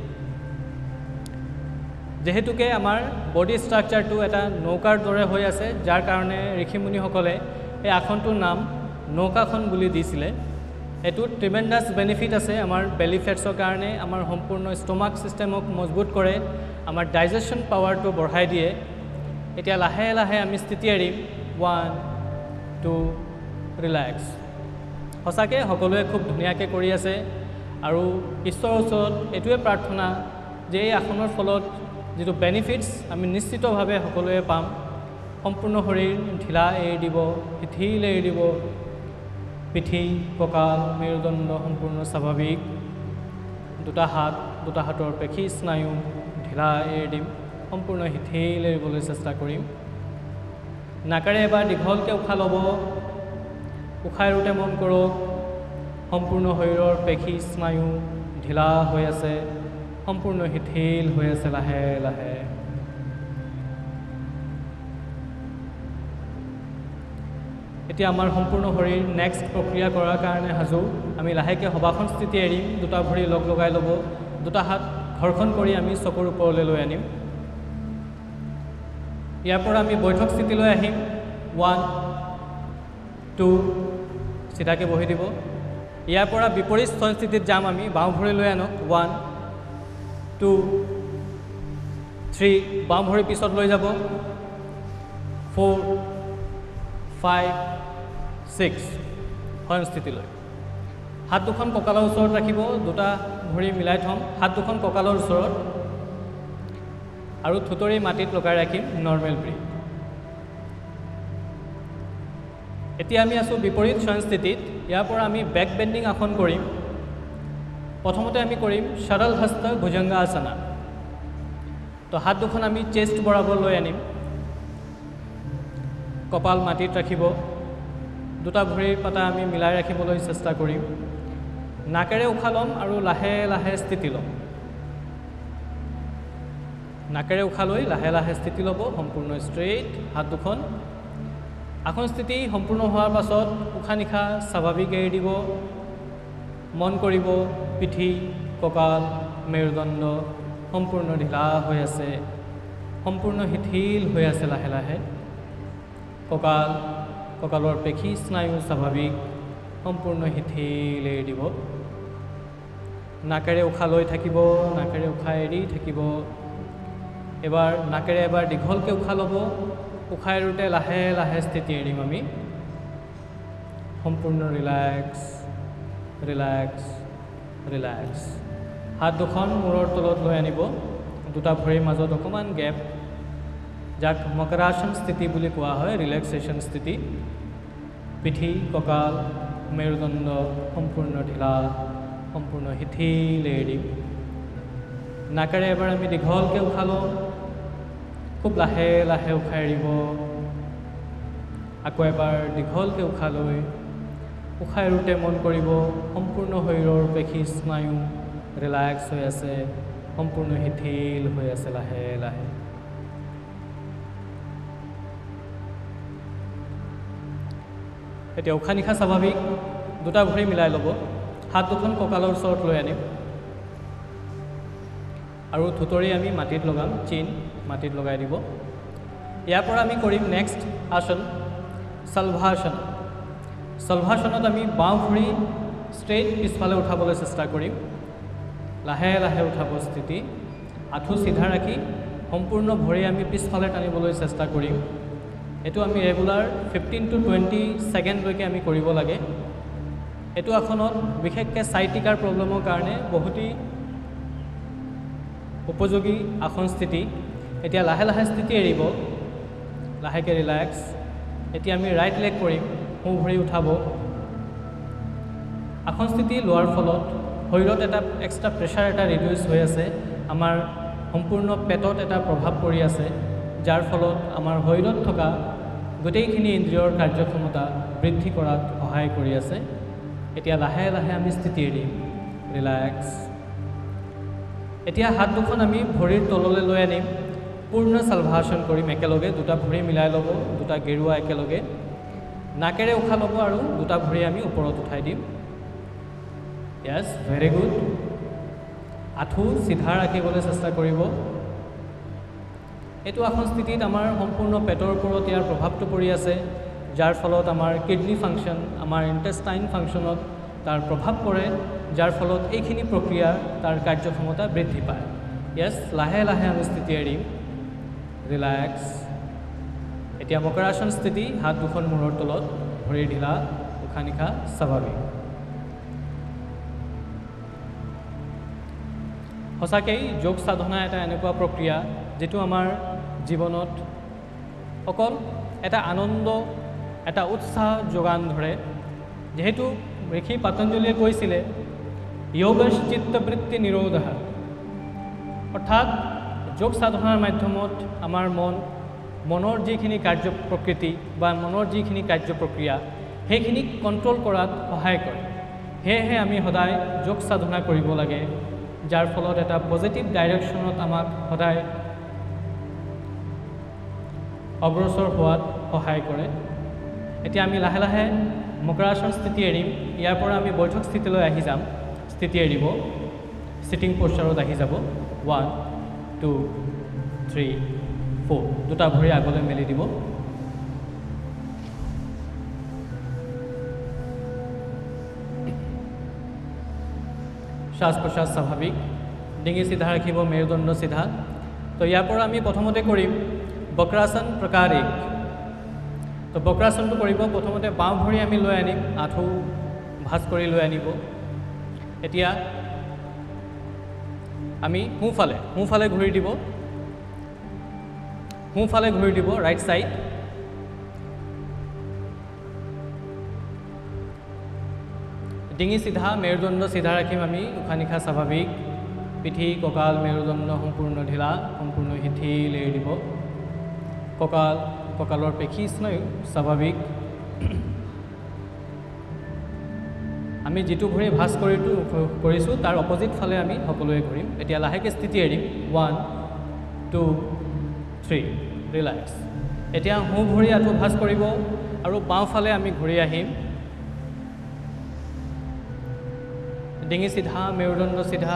যেহেতুকে আমাৰ বডি ষ্ট্ৰাকচাৰটো এটা নৌকাৰ দৰে হৈ আছে যাৰ কাৰণে ঋষিমুনিসকলে এই আসনটোৰ নাম নৌকাখন বুলি দিছিলে এইটো ট্ৰিমেণ্ডাছ বেনিফিট আছে আমাৰ বেলি ফেটছৰ কাৰণে আমাৰ সম্পূৰ্ণ ষ্টমাক ছিষ্টেমক মজবুত কৰে আমাৰ ডাইজেশ্যন পাৱাৰটো বঢ়াই দিয়ে এতিয়া লাহে লাহে আমি স্থিতি এৰিম ওৱান টু ৰিলেক্স সঁচাকৈ সকলোৱে খুব ধুনীয়াকৈ কৰি আছে আৰু ঈশ্বৰৰ ওচৰত এইটোৱে প্ৰাৰ্থনা যে এই আসনৰ ফলত যিটো বেনিফিটছ আমি নিশ্চিতভাৱে সকলোৱে পাম সম্পূৰ্ণ শৰীৰ ঢিলা এৰি দিব শিথিল এৰি দিব পিঠি কঁকাল মেৰুদণ্ড সম্পূৰ্ণ স্বাভাৱিক দুটা হাত দুটা হাতৰ পেশী স্নায়ু ঢিলা এৰি দিম সম্পূৰ্ণ শিথিল এৰিবলৈ চেষ্টা কৰিম নাকেৰে এবাৰ দীঘলকৈ উশাহ ল'ব উশাহ এৰোঁতে মন কৰক সম্পূৰ্ণ শৰীৰৰ পেশী স্নায়ু ঢিলা হৈ আছে সম্পূৰ্ণ শিথিল হৈ আছে লাহে লাহে এতিয়া আমাৰ সম্পূৰ্ণ শৰীৰ নেক্সট প্ৰক্ৰিয়া কৰাৰ কাৰণে সাজু আমি লাহেকৈ সবাসন স্থিতি এৰিম দুটা ভৰি লগ লগাই ল'ব দুটা হাত ঘৰ্ষণ কৰি আমি চকুৰ ওপৰলৈ লৈ আনিম ইয়াৰ পৰা আমি বৈঠক স্থিতিলৈ আহিম ওৱান টু চিধাকৈ বহি দিব ইয়াৰ পৰা বিপৰীত স্থিতিত যাম আমি বাওঁ ভৰি লৈ আনক ওৱান টু থ্ৰী বাওঁ ভৰি পিছত লৈ যাব ফ'ৰ ফাইভ ছিক্স শয়ন স্থিতিলৈ হাত দুখন কঁকালৰ ওচৰত ৰাখিব দুটা ভৰি মিলাই থ'ম হাত দুখন কঁকালৰ ওচৰত আৰু থুতৰি মাটিত লগাই ৰাখিম নৰ্মেল ব্ৰিথ এতিয়া আমি আছোঁ বিপৰীত শয়ন স্থিতিত ইয়াৰ পৰা আমি বেক বেণ্ডিং আসন কৰিম প্ৰথমতে আমি কৰিম সৰল হস্ত ভুজংগাসনা তো হাত দুখন আমি চেষ্ট বৰাবৰ লৈ আনিম কপাল মাটিত ৰাখিব দুটা ভৰিৰ পাতা আমি মিলাই ৰাখিবলৈ চেষ্টা কৰিম নাকেৰে উশাহ ল'ম আৰু লাহে লাহে স্থিতি ল'ম নাকেৰে উশাহ লৈ লাহে লাহে স্থিতি ল'ব সম্পূৰ্ণ ষ্ট্ৰেইট হাত দুখন আসন স্থিতি সম্পূৰ্ণ হোৱাৰ পাছত উশাহ নিশাহ স্বাভাৱিক এৰি দিব মন কৰিব পিঠি কঁকাল মেৰুদণ্ড সম্পূৰ্ণ ঢিলা হৈ আছে সম্পূৰ্ণ শিথিল হৈ আছে লাহে লাহে কঁকাল কঁকালৰ পেশী স্নায়ু স্বাভাৱিক সম্পূৰ্ণ শিথিল এৰি দিব নাকেৰে উশাহ লৈ থাকিব নাকেৰে উশাহ এৰি থাকিব এবাৰ নাকেৰে এবাৰ দীঘলকৈ উশাহ ল'ব উশাহ এৰোঁতে লাহে লাহে স্থিতি এৰিম আমি সম্পূৰ্ণ ৰিলেক্স ৰিলেক্স ৰিলেক্স হাত দুখন মূৰৰ তলত লৈ আনিব দুটা ভৰিৰ মাজত অকণমান গেপ যাক মকৰাসন স্থিতি বুলি কোৱা হয় ৰিলেক্সেশ্যন স্থিতি পিঠি কঁকাল মেৰুদণ্ড সম্পূৰ্ণ ঢিলা সম্পূৰ্ণ শিথিল এৰি দিম নাকেৰে এবাৰ আমি দীঘলকৈ উশাহ লওঁ খুব লাহে লাহে উশাহ এৰিব আকৌ এবাৰ দীঘলকৈ উশাহ লৈ উশাহ এৰোঁতে মন কৰিব সম্পূৰ্ণ শৰীৰৰ পেশী স্নায়ু ৰিলেক্স হৈ আছে সম্পূৰ্ণ শিথিল হৈ আছে লাহে লাহে এতিয়া উশাহ নিশাহ স্বাভাৱিক দুটা ভৰি মিলাই ল'ব হাত দুখন কঁকালৰ ওচৰত লৈ আনিম আৰু থুতৰি আমি মাটিত লগাম চিন মাটিত লগাই দিব ইয়াৰ পৰা আমি কৰিম নেক্সট আসন শলভাসন শলভাসনত আমি বাওঁ ভৰি ষ্ট্ৰেইট পিছফালে উঠাবলৈ চেষ্টা কৰিম লাহে লাহে উঠাব স্থিতি আঁঠু চিধা ৰাখি সম্পূৰ্ণ ভৰি আমি পিছফালে টানিবলৈ চেষ্টা কৰিম এইটো আমি ৰেগুলাৰ ফিফটিন টু টুৱেণ্টি ছেকেণ্ডলৈকে আমি কৰিব লাগে এইটো আসনত বিশেষকৈ চাইটিকাৰ প্ৰব্লেমৰ কাৰণে বহুতেই উপযোগী আসন স্থিতি এতিয়া লাহে লাহে স্থিতি এৰিব লাহেকৈ ৰিলেক্স এতিয়া আমি ৰাইট লেগ কৰিম সোঁ ভৰি উঠাব আসন স্থিতি লোৱাৰ ফলত শৰীৰত এটা এক্সট্ৰা প্ৰেছাৰ এটা ৰিডিউচ হৈ আছে আমাৰ সম্পূৰ্ণ পেটত এটা প্ৰভাৱ পৰি আছে যাৰ ফলত আমাৰ শৰীৰত থকা গোটেইখিনি ইন্দ্ৰিয়ৰ কাৰ্যক্ষমতা বৃদ্ধি কৰাত সহায় কৰি আছে এতিয়া লাহে লাহে আমি স্থিতি এৰিম ৰিলেক্স এতিয়া হাত দুখন আমি ভৰিৰ তললৈ লৈ আনিম পূৰ্ণ সালভাসন কৰিম একেলগে দুটা ভৰি মিলাই ল'ব দুটা গেৰুৱা একেলগে নাকেৰে উশাহ ল'ব আৰু দুটা ভৰি আমি ওপৰত উঠাই দিম yes very good আঁঠু সিধা ৰাখিবলৈ চেষ্টা কৰিব এটো আসন স্থিতিত আমাৰ সম্পূৰ্ণ পেটৰ ওপৰত ইয়াৰ প্ৰভাৱটো পৰি আছে যাৰ ফলত আমাৰ কিডনি ফাংচন আমাৰ ইন্টেষ্টাইন ফাংচনত তাৰ প্ৰভাৱ পৰে যাৰ ফলত এইখিনি প্ৰক্ৰিয়া তাৰ কাৰ্যক্ষমতা বৃদ্ধি পায় yes লাহে লাহে আমি স্থিতি এৰিম ৰিলেক্স এতিয়া মকৰাসন স্থিতি হাত দুখন মূৰৰ তলত ভৰি ঢিলা উশাহ নিশাহ স্বাভাৱিক সঁচাকৈ যোগ সাধনা এটা এনেকুৱা প্ৰক্ৰিয়া যেটো আমাৰ জীৱনত অকল এটা আনন্দ এটা উৎসাহ যোগান ধৰে যেহেতু ঋষি পতঞ্জলিয়ে কৈছিলে যোগশ চিত্তবৃত্তি নিৰোধः অৰ্থাৎ যোগ সাধনাৰ মাধ্যমত আমাৰ মন মনৰ যিখিনি কাৰ্য প্ৰকৃতি বা মনৰ যিখিনি কাৰ্য প্ৰক্ৰিয়া সেইখিনি কন্ট্ৰোল কৰাত সহায় কৰে হেহে আমি সদায় যোগ সাধনা কৰিব লাগে যাৰ ফলত এটা পজিটিভ ডাইৰেকশ্যনত আমাক সদায় অগ্ৰসৰ হোৱাত সহায় কৰে এতিয়া আমি লাহে লাহে মকৰাসন স্থিতি এৰিম ইয়াৰ পৰা আমি বৈঠক স্থিতিলৈ আহি যাম স্থিতি এৰিব সিটিং প'শ্চাৰত আহি যাব one two three four দুটা ভৰি আগলৈ মেলি দিব শ্বাস প্ৰশ্বাস স্বাভাৱিক ডিঙি সিধা ৰাখিব মেৰুদণ্ড সিধা তো ইয়াৰ পৰা আমি প্ৰথমতে কৰিম বক্ৰাসন প্ৰকাৰ এক তো বক্ৰাসনটো কৰিব প্ৰথমতে বাওঁ ভৰি আমি লৈ আনিম আঁঠু ভাঁজ কৰি লৈ আনিব এতিয়া আমি সোঁফালে সোঁফালে ঘূৰি দিব সোঁফালে ঘূৰি দিব ৰাইট সাইড ডিঙি সিধা মেৰুদণ্ড সিধা ৰাখিম আমি উশাহ নিশাহ স্বাভাৱিক পিঠি কঁকাল মেৰুদণ্ড সম্পূৰ্ণ ঢিলা সম্পূৰ্ণ শিথিল এৰি দিব কঁকাল কঁকালৰ পেশী স্নায়ু স্বাভাৱিক আমি যেটো ভৰি ভাঁজ কৰি কৰিছোঁ তাৰ অপজিট ফালে আমি সকলোৱে ঘূৰিম এতিয়া লাহেকৈ স্থিতি এৰিম one two three ৰিলেক্স এতিয়া সোঁ ভৰি আঁঠু ভাঁজ কৰিব আৰু বাওঁ ফালে আমি ঘূৰি আহিম ডিঙি সিধা মেৰুদণ্ড সিধা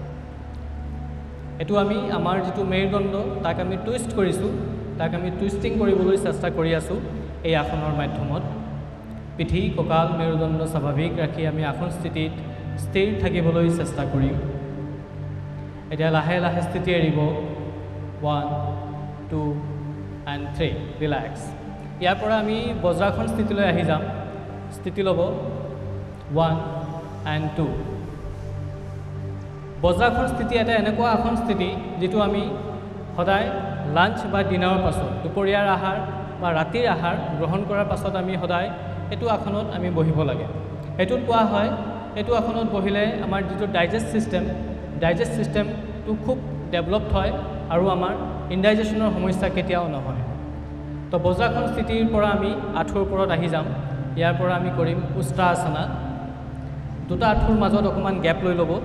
এটো আমি আমাৰ যেটো মেৰুদণ্ড তাক আমি টুইষ্ট কৰিছোঁ তাক আমি টুইষ্টিং কৰিবলৈ চেষ্টা কৰি আছোঁ এই আসনৰ মাধ্যমত পিঠি কঁকাল মেৰুদণ্ড স্বাভাৱিক ৰাখি আমি আসন স্থিতিত স্থিৰ থাকিবলৈ চেষ্টা কৰিম এতিয়া লাহে লাহে স্থিতি এৰিব one two and three relax ইয়াৰ পৰা আমি বজ্ৰাসন স্থিতিলৈ আহি যাম স্থিতি ল'ব one and two বজ্ৰাসন স্থিতি এটা এনেকুৱা আসন স্থিতি যেটো আমি সদায় লাঞ্চ বা ডিনাৰৰ পাছত দুপৰীয়াৰ আহাৰ বা ৰাতিৰ আহাৰ গ্ৰহণ কৰাৰ পাছত আমি সদায় এটো আসনত আমি বহিব লাগে এটোত কোৱা হয় এটো আসনত বহিলে আমাৰ যেটো ডাইজেষ্ট সিস্টেম ডাইজেষ্ট সিস্টেমটো খুব ডেভেলপড হয় আৰু আমাৰ ইনডাইজেশ্যনৰ সমস্যা কেতিয়াও নহয় তো বজ্ৰাসন স্থিতিৰ পৰা আমি আঁঠুৰ ওপৰত আহি যাম ইয়াৰ পৰা আমি কৰিম উষ্ট্ৰাসনা দুটা আঁঠুৰ মাজত অকমান গ্যাপ লৈ ল'ব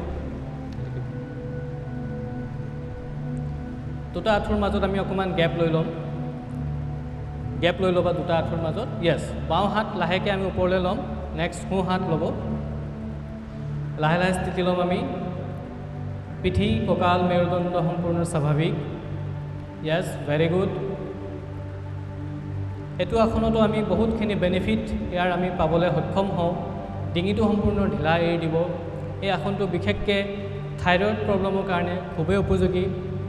দুটা আঁঠুৰ মাজত আমি অকমান গ্যাপ লৈ ল'ম গ্যাপ লৈ ল'বা দুটা আঁঠুৰ মাজত ইয়েছ বাওঁ হাত লাহেকৈ আমি ওপৰলৈ ল'ম নেক্সট সোঁ হাত ল'ব লাহে লাহে স্থিতি ল'ম আমি পিঠি কঁকাল মেৰুদণ্ড সম্পূৰ্ণ স্বাভাৱিক ইয়েছ ভেৰি গুড এটো আসনতো আমি বহুতখিনি বেনিফিট ইয়াৰ আমি পাবলৈ সক্ষম হওঁ ডিঙিটো সম্পূৰ্ণ ঢিলা এৰি দিব এই আসনটো বিশেষকৈ থাইৰয়েড প্ৰব্লেমৰ কাৰণে খুবেই উপযোগী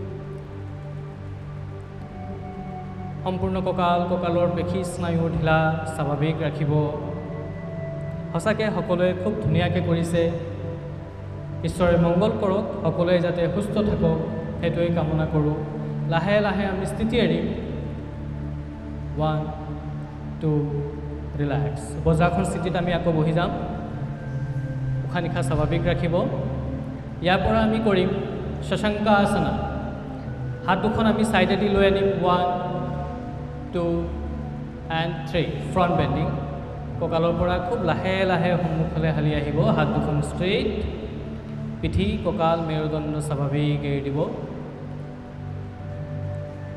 সম্পূৰ্ণ কঁকাল কঁকালৰ পেশী স্নায়ু ঢিলা স্বাভাৱিক ৰাখিব সঁচাকৈ সকলোৱে খুব ধুনীয়াকৈ কৰিছে ঈশ্বৰে মংগল কৰক সকলোৱে যাতে সুস্থ থাকক সেইটোৱে কামনা কৰোঁ লাহে লাহে আমি স্থিতি এৰিম one two ৰিলেক্স বজ্ৰাসন স্থিতিত আমি আকৌ বহি যাম উশাহ নিশাহ স্বাভাৱিক ৰাখিব ইয়াৰ পৰা আমি কৰিম শশাংকাসনা হাত দুখন আমি সাইডেদি লৈ আনিম one two and three front bending কঁকালৰ পৰা খুব লাহে লাহে সন্মুখলৈ হালি আহিব হাত দুখন ষ্ট্ৰেইট পিঠি কঁকাল মেৰুদণ্ড স্বাভাৱিক এৰি দিব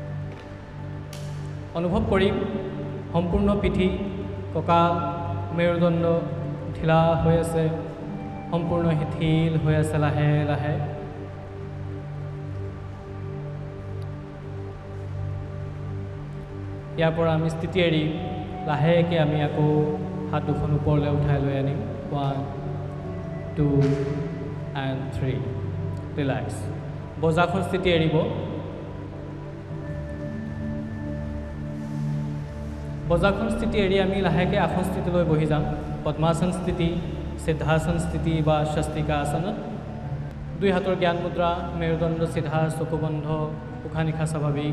অনুভৱ কৰিম সম্পূৰ্ণ পিঠি কঁকাল মেৰুদণ্ড ঢিলা হৈ আছে সম্পূৰ্ণ শিথিল হৈ আছে লাহে লাহে ইয়াৰ পৰা আমি স্থিতি এৰি লাহেকৈ আমি আকৌ হাত দুখন ওপৰলৈ উঠাই লৈ আনিম one two and three relax বজাখন স্থিতি এৰিব বজাখন স্থিতি এৰি আমি লাহেকৈ আসন স্থিতিলৈ বহি যাম পদ্মাসন স্থিতি সিদ্ধাসন স্থিতি বা স্বস্তিকা আসনত দুই হাতৰ জ্ঞান মুদ্ৰা মেৰুদণ্ড সিধা চকু বন্ধ উশাহ নিশাহ স্বাভাৱিক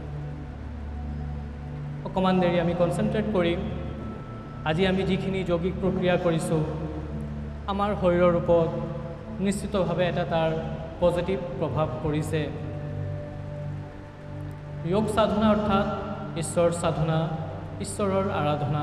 অকণমান দেৰি আমি কনচেনট্ৰেট কৰিম আজি আমি যিখিনি যৌগিক প্ৰক্ৰিয়া কৰিছোঁ আমাৰ শৰীৰৰ ওপৰত নিশ্চিতভাৱে এটা তাৰ পজিটিভ প্ৰভাৱ পৰিছে যোগ সাধনা অৰ্থাৎ ঈশ্বৰ সাধনা ঈশ্বৰৰ আৰাধনা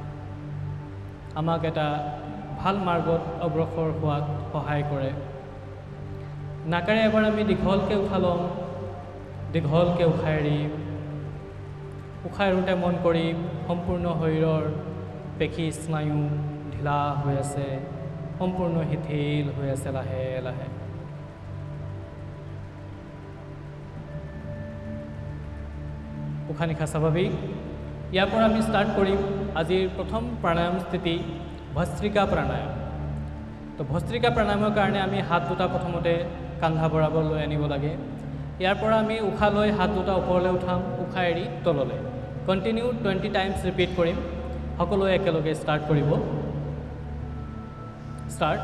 আমাক এটা ভাল মাৰ্গত অগ্ৰসৰ হোৱাত সহায় কৰে নাকেৰে এবাৰ আমি দীঘলকৈ উশাহ ল'ম দীঘলকৈ উশাহ এৰিম উশাহ এৰোঁতে মন কৰিম সম্পূৰ্ণ শৰীৰৰ পেশী স্নায়ু ঢিলা হৈ আছে সম্পূৰ্ণ শিথিল হৈ আছে লাহে লাহে উশাহ নিশাহ স্বাভাৱিক ইয়াৰ পৰা আমি ষ্টাৰ্ট কৰিম আজিৰ প্ৰথম প্ৰাণায়াম স্থিতি ভস্ত্ৰিকা প্ৰাণায়াম তো ভস্ত্ৰিকা প্ৰাণায়ামৰ কাৰণে আমি হাত দুটা প্ৰথমতে কান্ধা বৰাবৰ লৈ আনিব লাগে ইয়াৰ পৰা আমি উশাহ লৈ হাত দুটা ওপৰলৈ উঠাম উশাহ এৰি তললৈ কণ্টিনিউ টুৱেণ্টি টাইমছ ৰিপিট কৰিম সকলোৱে একেলগে ষ্টাৰ্ট কৰিব ষ্টাৰ্ট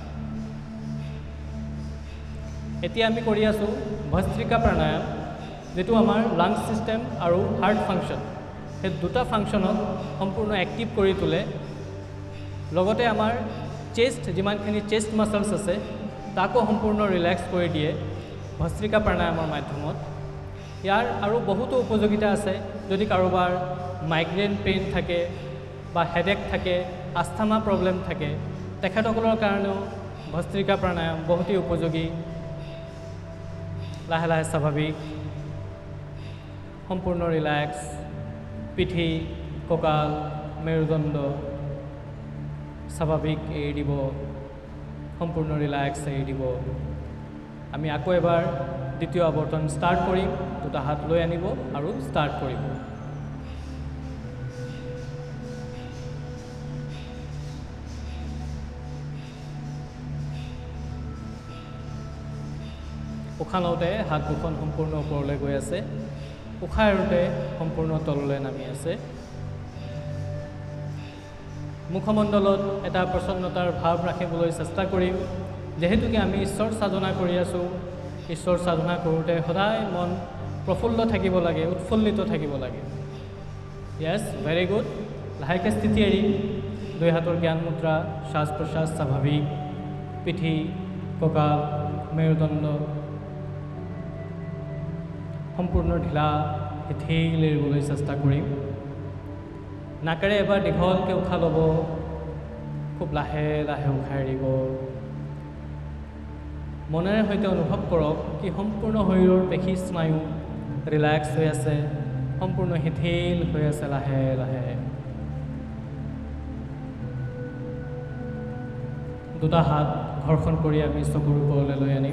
এতিয়া আমি কৰি আছোঁ ভস্ত্ৰিকা প্ৰাণায়াম যেটো আমাৰ লাংছ ছিষ্টেম আৰু হাৰ্ট ফাংচন সেই দুটা ফাংচনক সম্পূৰ্ণ এক্টিভ কৰি তোলে লগতে আমাৰ চেষ্ট যিমানখিনি চেষ্ট মাছলছ আছে তাকো সম্পূৰ্ণ ৰিলেক্স কৰি দিয়ে ভস্ত্ৰিকা প্ৰাণায়ামৰ মাধ্যমত ইয়াৰ আৰু বহুতো উপযোগিতা আছে যদি কাৰোবাৰ মাইগ্ৰেইন পেইন থাকে বা হেডেক থাকে আস্থামা প্ৰব্লেম থাকে তেখেতসকলৰ কাৰণেও ভস্ত্ৰিকা প্ৰাণায়াম বহুতেই উপযোগী লাহে লাহে স্বাভাৱিক সম্পূৰ্ণ ৰিলেক্স পিঠি কঁকাল মেৰুদণ্ড স্বাভাৱিক এৰি দিব সম্পূৰ্ণ ৰিলেক্স এৰি দিব আমি আকৌ এবাৰ দ্বিতীয় আৱৰ্তন ষ্টাৰ্ট কৰিম দুটা হাত লৈ আনিব আৰু ষ্টাৰ্ট কৰিব উশাহ লওঁতে হাত দুখন সম্পূৰ্ণ ওপৰলৈ গৈ আছে উশাহ এৰোঁতে সম্পূৰ্ণ তললৈ নামি আছে মুখমণ্ডলত এটা প্ৰসন্নতাৰ ভাৱ ৰাখিবলৈ চেষ্টা কৰিম যেহেতুকে আমি ঈশ্বৰ সাধনা কৰি আছোঁ ঈশ্বৰ সাধনা কৰোঁতে সদায় মন প্ৰফুল্ল থাকিব লাগে উৎফুল্লিত থাকিব লাগে য়েছ ভেৰি গুড লাহেকৈ স্থিতি এৰি দুই হাতৰ জ্ঞান মুদ্ৰা শ্বাস প্ৰশ্বাস স্বাভাৱিক পিঠি কঁকাল মেৰুদণ্ড সম্পূৰ্ণ ঢিলা শিথিল এৰিবলৈ চেষ্টা কৰিম নাকেৰে এবাৰ দীঘলকৈ উশাহ ল'ব খুব লাহে লাহে উশাহ এৰিব মনেৰে সৈতে অনুভৱ কৰক কি সম্পূৰ্ণ শৰীৰৰ পেশী স্নায়ু ৰিলেক্স হৈ আছে সম্পূৰ্ণ শিথিল হৈ আছে লাহে লাহে দুটা হাত ঘৰ্ষণ কৰি আমি চকুৰ ওপৰলৈ লৈ আনিম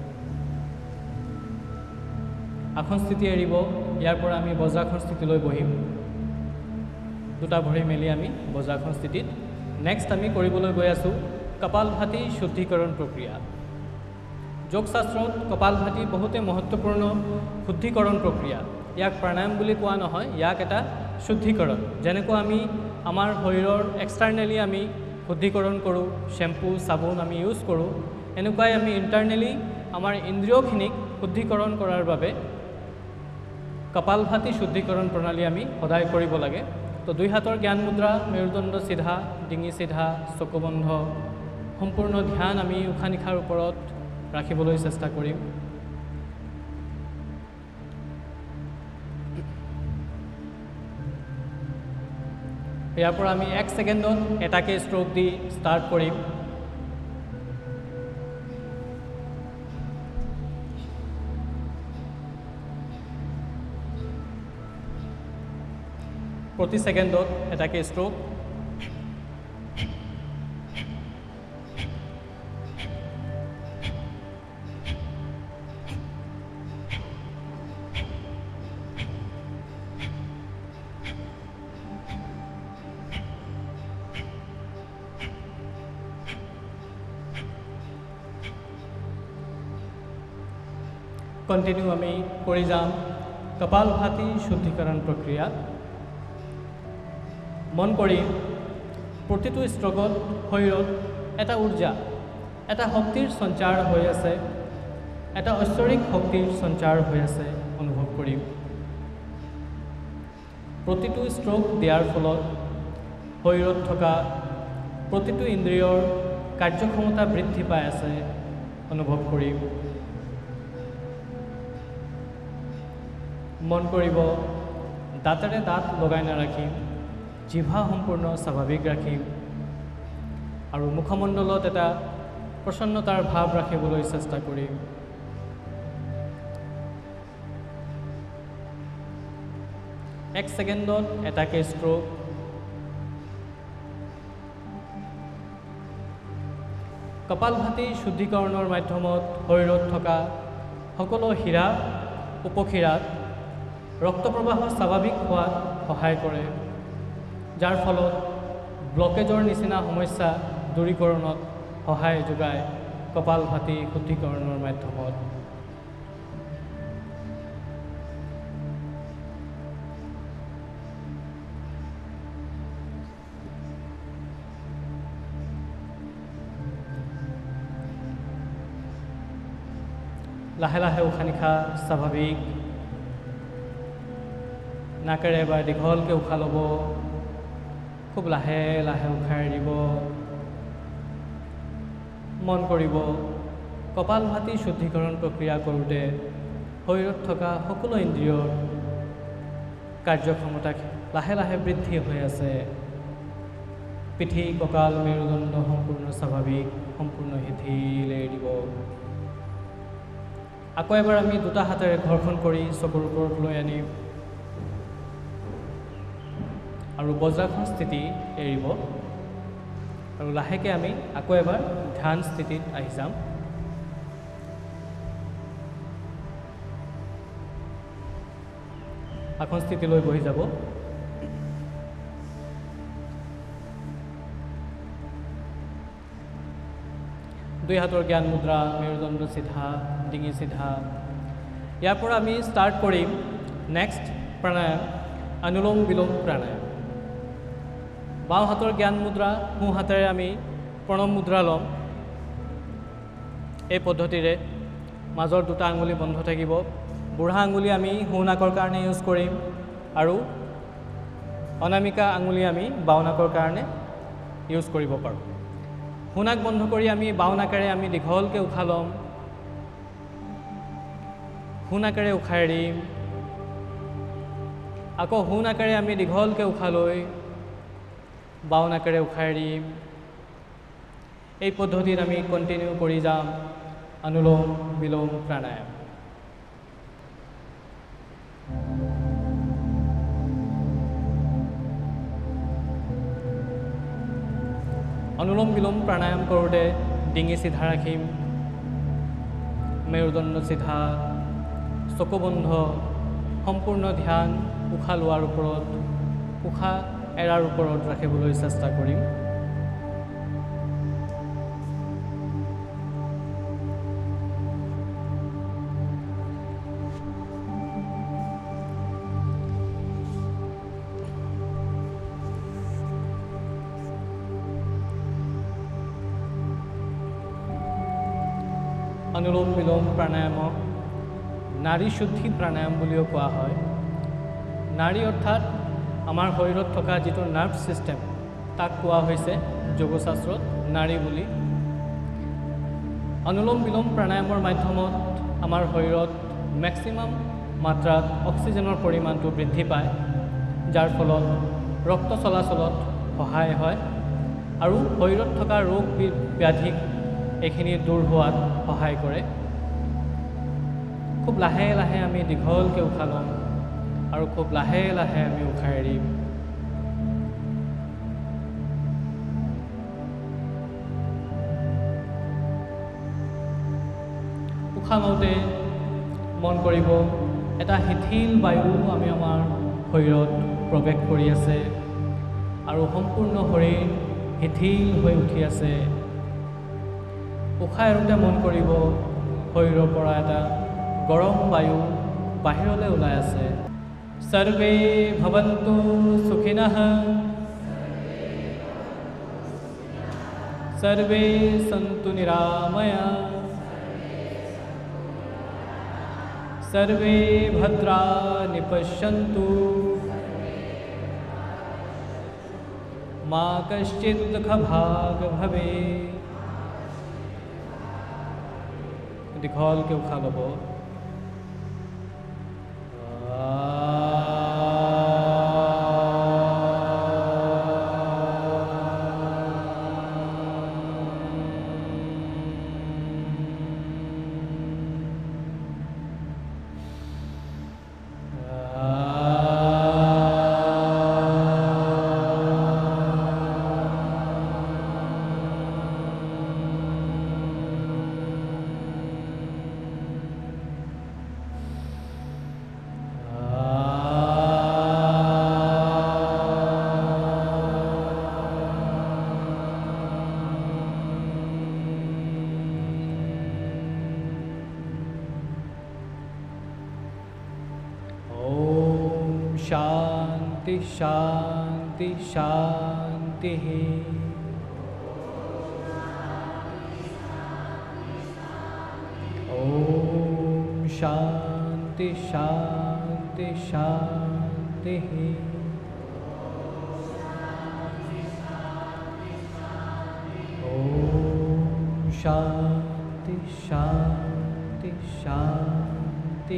আসন স্থিতি এৰিব ইয়াৰ পৰা আমি বজ্ৰাসন স্থিতিলৈ বহিম দুটা ভৰি মেলি আমি বজ্ৰাসন স্থিতিত নেক্সট আমি কৰিবলৈ গৈ আছোঁ কপালভাতি শুদ্ধিকৰণ প্ৰক্ৰিয়া যোগশাস্ত্ৰত কপালভাতি বহুতে মহত্বপূৰ্ণ শুদ্ধিকৰণ প্ৰক্ৰিয়া ইয়াক প্ৰাণায়াম বুলি কোৱা নহয় ইয়াক এটা শুদ্ধিকৰণ যেনেকৈ আমি আমাৰ শৰীৰৰ এক্সটাৰ্নেলি আমি শুদ্ধিকৰণ কৰোঁ শ্বেম্পু চাবোন আমি ইউজ কৰোঁ এনেকুৱাই আমি ইণ্টাৰনেলি আমাৰ ইন্দ্ৰিয়খিনিক শুদ্ধিকৰণ কৰাৰ বাবে কপালভাতি শুদ্ধিকৰণ প্ৰণালী আমি সদায় কৰিব লাগে তো দুই হাতৰ জ্ঞান মুদ্ৰা মেৰুদণ্ড সিধা ডিঙি সিধা চকু বন্ধ সম্পূৰ্ণ ধ্যান আমি উশাহ নিশাৰ ওপৰত ৰাখিবলৈ চেষ্টা কৰিম ইয়াৰ পৰা আমি এক ছেকেণ্ডত এটাকে ষ্ট্ৰোক দি ষ্টাৰ্ট কৰিম প্ৰতি ছেকেণ্ডত এটাকৈ ষ্ট্ৰোক। কণ্টিনিউ আমি কৰি যাম কপালভাতি শুদ্ধিকৰণ প্ৰক্ৰিয়া। মন কৰিম প্ৰতিটো ষ্ট্ৰোকত শৰীৰত এটা ঊৰ্জা, এটা শক্তিৰ সঞ্চাৰ হৈ আছে, এটা ঐশ্বৰিক শক্তিৰ সঞ্চাৰ হৈ আছে অনুভৱ কৰিম। প্ৰতিটো ষ্ট্ৰোক দিয়াৰ ফলত শৰীৰত থকা প্ৰতিটো ইন্দ্ৰিয়ৰ কাৰ্যক্ষমতা বৃদ্ধি পাই আছে অনুভৱ কৰিম। মন কৰিব দাঁতেৰে দাঁত লগাই নাৰাখিম, জিভা সম্পূৰ্ণ স্বাভাৱিক ৰাখিম আৰু মুখমণ্ডলত এটা প্ৰসন্নতাৰ ভাৱ ৰাখিবলৈ চেষ্টা কৰিম। এক ছেকেণ্ডত এটাকৈ ষ্ট্ৰোক। কপালভাতি শুদ্ধিকৰণৰ মাধ্যমত শৰীৰত থকা সকলো শিৰা উপশিৰাত ৰক্ত প্ৰবাহ স্বাভাৱিক হোৱাত সহায় কৰে, যাৰ ফলত ব্লকেজৰ নিচিনা সমস্যা দূৰীকৰণত সহায় যোগায় কপালভাতি শুদ্ধিকৰণৰ মাধ্যমত। লাহে লাহে উশাহ নিশাহ স্বাভাৱিক। নাকেৰে এবাৰ দীঘলকৈ উশাহ ল'ব, খুব লাহে লাহে উশাহ এৰিব। মন কৰিব কপালভাতি শুদ্ধিকৰণ প্ৰক্ৰিয়া কৰোঁতে শৰীৰত থকা সকলো ইন্দ্ৰিয়ৰ কাৰ্যক্ষমতা লাহে লাহে বৃদ্ধি হৈ আছে। পিঠি, কঁকাল, মেৰুদণ্ড সম্পূৰ্ণ স্বাভাৱিক, সম্পূৰ্ণ শিথিল এৰি দিব। আকৌ এবাৰ আমি দুটা হাতেৰে ঘৰ্ষণ কৰি চকুৰ ওপৰত লৈ আনিম আৰু বজ্ৰাসন স্থিতি এৰিব আৰু লাহেকৈ আমি আকৌ এবাৰ ধ্যান স্থিতিত আহি যাম। আসন স্থিতিলৈ বহি যাব। দুই হাতৰ জ্ঞান মুদ্ৰা, মেৰুদণ্ড চিধা, ডিঙি চিধা। ইয়াৰ পৰা আমি ষ্টাৰ্ট কৰিম নেক্সট প্ৰাণায়াম, অনুলোম বিলোম প্ৰাণায়াম। বাওঁ হাতৰ জ্ঞান মুদ্ৰা, সোঁ হাতেৰে আমি প্ৰণৱ মুদ্ৰা ল'ম। এই পদ্ধতিৰে মাজৰ দুটা আঙুলি বন্ধ থাকিব। বুঢ়া আঙুলি আমি সোঁ নাকৰ কাৰণে ইউজ কৰিম আৰু অনামিকা আঙুলি আমি বাওঁ নাকৰ কাৰণে ইউজ কৰিব পাৰোঁ। সোঁ নাক বন্ধ কৰি আমি বাওঁ নাকেৰে আমি দীঘলকৈ উশাহ ল'ম, সোঁ নাকেৰে উশাহ এৰিম, আকৌ সোঁ নাকেৰে আমি দীঘলকৈ উশাহ লৈ বাওঁ নাকেৰে উশাহ এৰিম। এই পদ্ধতিত আমি কণ্টিনিউ কৰি যাম অনুলোম বিলোম প্ৰাণায়াম। অনুলোম বিলোম প্ৰাণায়াম কৰোঁতে ডিঙি চিধা ৰাখিম, মেৰুদণ্ড চিধা, চকু বন্ধ, সম্পূৰ্ণ ধ্যান উশাহ লোৱাৰ ওপৰত, উশাহ এৰাৰ ওপৰত ৰাখিবলৈ চেষ্টা কৰিম। অনুলোম বিলোম প্ৰাণায়ামক নাৰী শুদ্ধি প্ৰাণায়াম বুলিও কোৱা হয়। নাৰী অৰ্থাৎ আমাৰ শৰীৰত থকা যিটো নাৰ্ভ ছিষ্টেম, তাক কোৱা হৈছে যোগশাস্ত্ৰত নাৰী বুলি। অনুলোম বিলোম প্ৰাণায়ামৰ মাধ্যমত আমাৰ শৰীৰত মেক্সিমাম মাত্ৰাত অক্সিজেনৰ পৰিমাণটো বৃদ্ধি পায়, যাৰ ফলত ৰক্ত চলাচলত সহায় হয় আৰু শৰীৰত থকা ৰোগ ব্যাধিক এইখিনি দূৰ হোৱাত সহায় কৰে। খুব লাহে লাহে আমি দীঘলকৈ উশাহ ল'ম আৰু খুব লাহে লাহে আমি উশাহ এৰিম। উশাহ লওঁতে মন কৰিব এটা শিথিল বায়ু আমি আমাৰ শৰীৰত প্ৰৱেশ কৰি আছে আৰু সম্পূৰ্ণ শৰীৰ শিথিল হৈ উঠি আছে। উশাহ এৰোঁতে মন কৰিব শৰীৰৰ পৰা এটা গৰম বায়ু বাহিৰলৈ ওলাই আছে। সৰ্বে ভৱন্তু সুখিনঃ সৰ্বে সন্তু নিৰাময়াঃ सर्वे भद्राणि पश्यन्तु मा कश्चित् दुःखभाग् भवेत्। दीघलके उशा लব। शांति शांति शांति। ओम शांति शांति शांति। ओम शांति शांति शांति।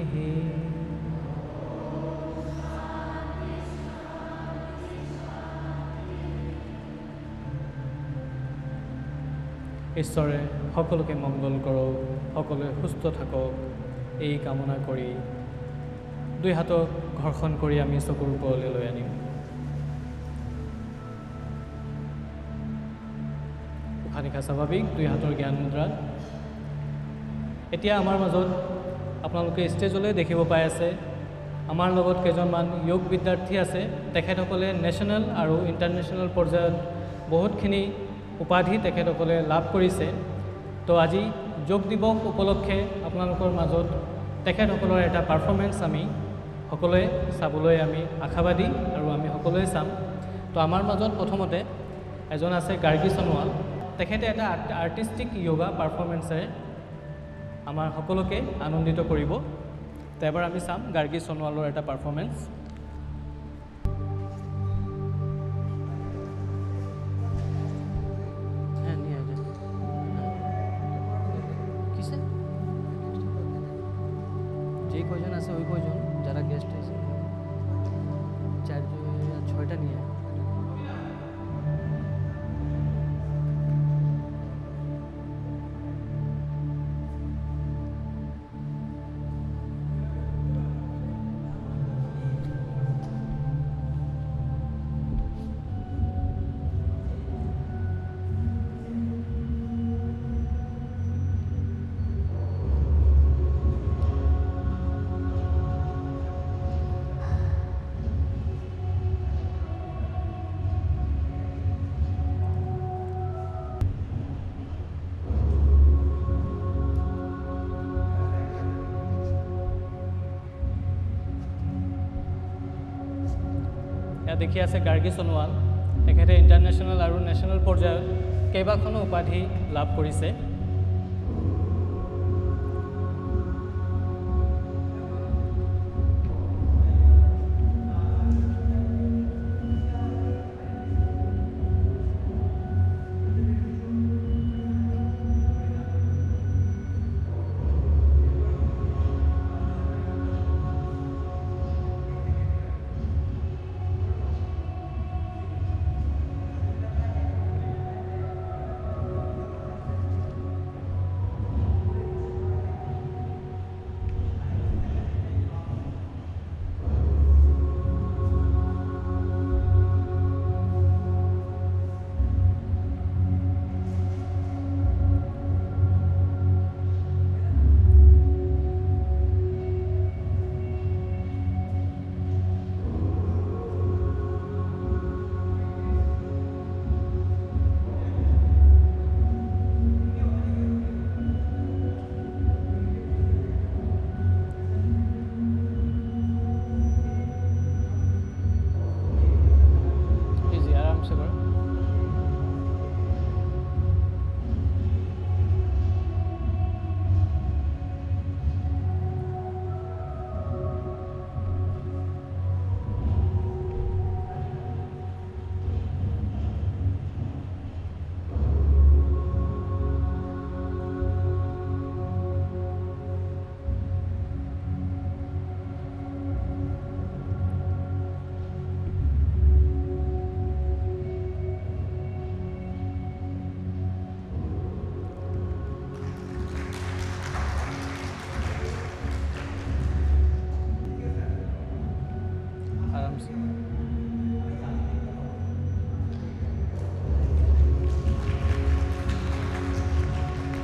ঈশ্বৰে সকলোকে মংগল কৰক, সকলোৱে সুস্থ থাকক এই কামনা কৰি দুই হাতক ঘৰ্ষণ কৰি আমি চকুৰ ওপৰলৈ লৈ আনিম। উশাহ নিশাহ স্বাভাৱিক, দুই হাতৰ জ্ঞান মুদ্ৰাত। এতিয়া আমাৰ মাজত আপোনালোকে ষ্টেজলৈ দেখিব পাই আছে আমাৰ লগত কেইজনমান যোগ বিদ্যাৰ্থী আছে। তেখেতসকলে নেশ্যনেল আৰু ইণ্টাৰনেশ্যনেল পৰ্যায়ত বহুতখিনি উপাধি তেখেতসকলে লাভ কৰিছে। তো আজি যোগ দিৱস উপলক্ষে আপোনালোকৰ মাজত তেখেতসকলৰ এটা পাৰফৰ্মেঞ্চ আমি সকলোৱে চাবলৈ আমি আশাবাদী আৰু আমি সকলোৱে চাম। তো আমাৰ মাজত প্ৰথমতে এজন আছে গাৰ্গী সোণোৱাল। তেখেতে এটা আৰ্টিষ্টিক য়োগা পাৰফৰ্মেঞ্চেৰে আমাৰ সকলোকে আনন্দিত কৰিব। তো এবাৰ আমি চাম গাৰ্গী সোণোৱালৰ এটা পাৰফৰ্মেঞ্চ। যে কয়জন আছে ওই কয়জন যারা গেস্ট আছে চার ছয়টা নিয়ে দেখি আছে গাৰ্গী সোণোৱাল। তেখেতে ইণ্টাৰনেশ্যনেল আৰু নেশ্যনেল পৰ্যায়ত কেইবাখনো উপাধি লাভ কৰিছে।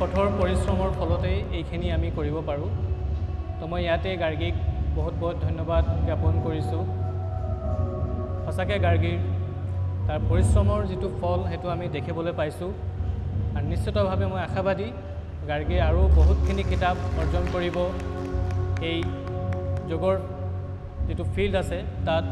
কঠোৰ পৰিশ্ৰমৰ ফলতেই এইখিনি আমি কৰিব পাৰোঁ। তো মই ইয়াতে গাৰ্গীক বহুত বহুত ধন্যবাদ জ্ঞাপন কৰিছোঁ। সঁচাকৈ গাৰ্গীৰ তাৰ পৰিশ্ৰমৰ যিটো ফল সেইটো আমি দেখিবলৈ পাইছোঁ আৰু নিশ্চিতভাৱে মই আশাবাদী গাৰ্গীয়ে আৰু বহুতখিনি কিতাপ অৰ্জন কৰিব এই যোগৰ যিটো ফিল্ড আছে তাত।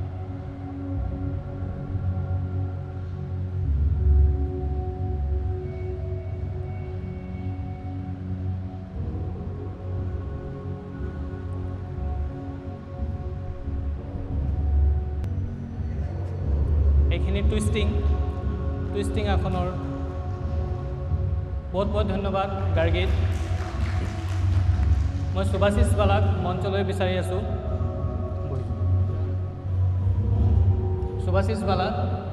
এইখিনি টুইষ্টিং টুইষ্টিং আসনৰ বহুত বহুত ধন্যবাদ গাৰ্গীত। মই সুভাশিষ বালাক মঞ্চলৈ বিচাৰি আছোঁ। সুভাশিষ বালা,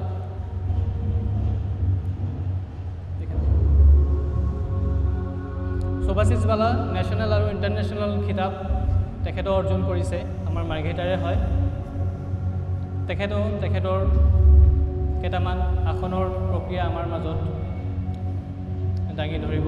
সুভাশিষ বালা নেশ্যনেল আৰু ইণ্টাৰনেশ্যনেল খিতাপ তেখেতে অৰ্জন কৰিছে, আমাৰ মাৰ্ঘেৰিটাৰে হয়। তেখেতেও তেখেতৰ কেইটামান আসনৰ প্ৰক্ৰিয়া আমাৰ মাজত দাঙি ধৰিব।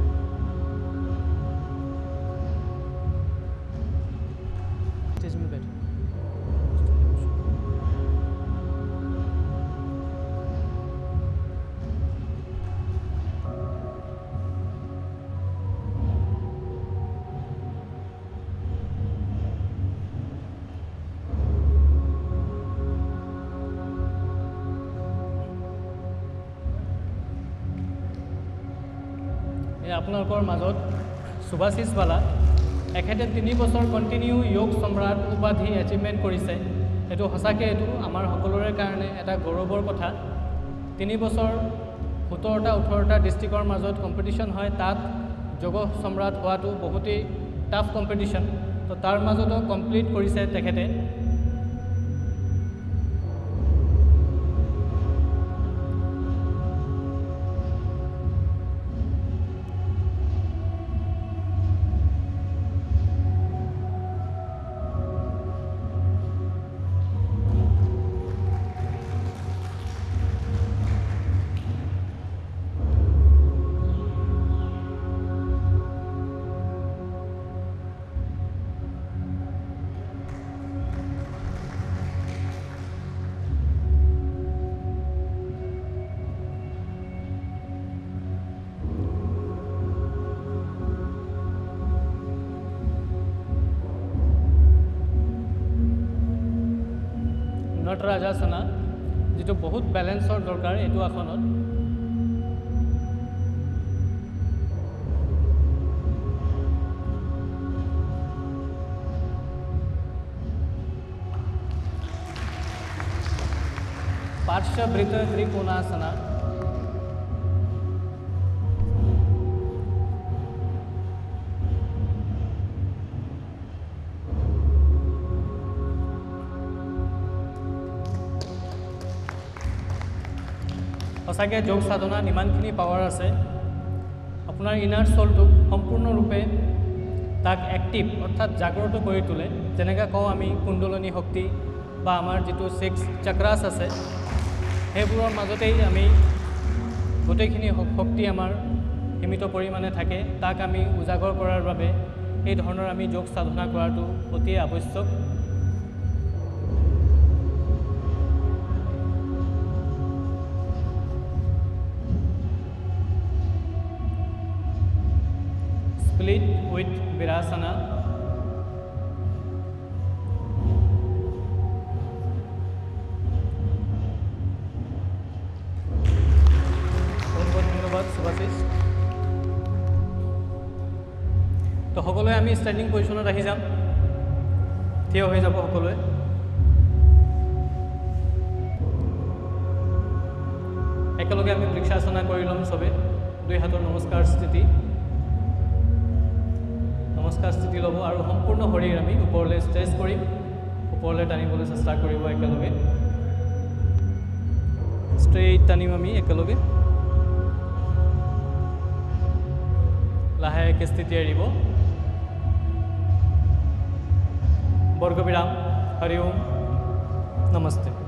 আপোনালোকৰ মাজত সুভাশিষ বালা, এখেতে তিনি বছৰ কণ্টিনিউ য়োগ সম্ৰাট উপাধি এচিভমেণ্ট কৰিছে। এইটো সঁচাকৈ এইটো আমাৰ সকলোৰে কাৰণে এটা গৌৰৱৰ কথা। তিনি বছৰ সোতৰটা ওঠৰটা ডিষ্ট্ৰিক্টৰ মাজত কম্পিটিশ্যন হয়, তাত যোগ সম্ৰাট হোৱাটো বহুতেই টাফ কম্পিটিশ্যন। তো তাৰ মাজতো কমপ্লিট কৰিছে তেখেতে। নটৰাজাসনা, যিটো বহুত বেলেঞ্চৰ দৰকাৰ এইটো আসনত। পাৰ্শ্ববৃত্ত ত্ৰিকোণাসনা, সঁচাকৈ যোগ সাধনাত ইমানখিনি পাৱাৰ আছে। আপোনাৰ ইনাৰ চলটোক সম্পূৰ্ণৰূপে তাক এক্টিভ অৰ্থাৎ জাগ্ৰত কৰি তোলে। যেনেকৈ কওঁ আমি কুণ্ডলিনী শক্তি বা আমাৰ যিটো ছিক্স চক্ৰাছ আছে, সেইবোৰৰ মাজতেই আমি গোটেইখিনি শক্তি আমাৰ সীমিত পৰিমাণে থাকে। তাক আমি উজাগৰ কৰাৰ বাবে এই ধৰণৰ আমি যোগ সাধনা কৰাটো অতি আৱশ্যক। Split with Virasana. বহুত বহুত ধন্যবাদ সুভাশিষ। তো সকলোৱে আমি ষ্টেণ্ডিং পজিশ্যনত আহি যাম, থিয় হৈ যাব সকলোৱে। একেলগে আমি বৃক্ষাসনা কৰি ল'ম চবে, দুই হাতৰ নমস্কাৰ স্থিতি। নমস্কাৰ স্থিতি ল'ব আৰু সম্পূৰ্ণ শৰীৰ আমি ওপৰলৈ ষ্ট্ৰেচ কৰিম, ওপৰলৈ টানিবলৈ চেষ্টা কৰিব একেলগে। ষ্ট্ৰেইট টানিম আমি একেলগে, লাহেকৈ স্থিতি এৰিব। বৰ্গবিৰাম। হৰি ওম, নমস্তে।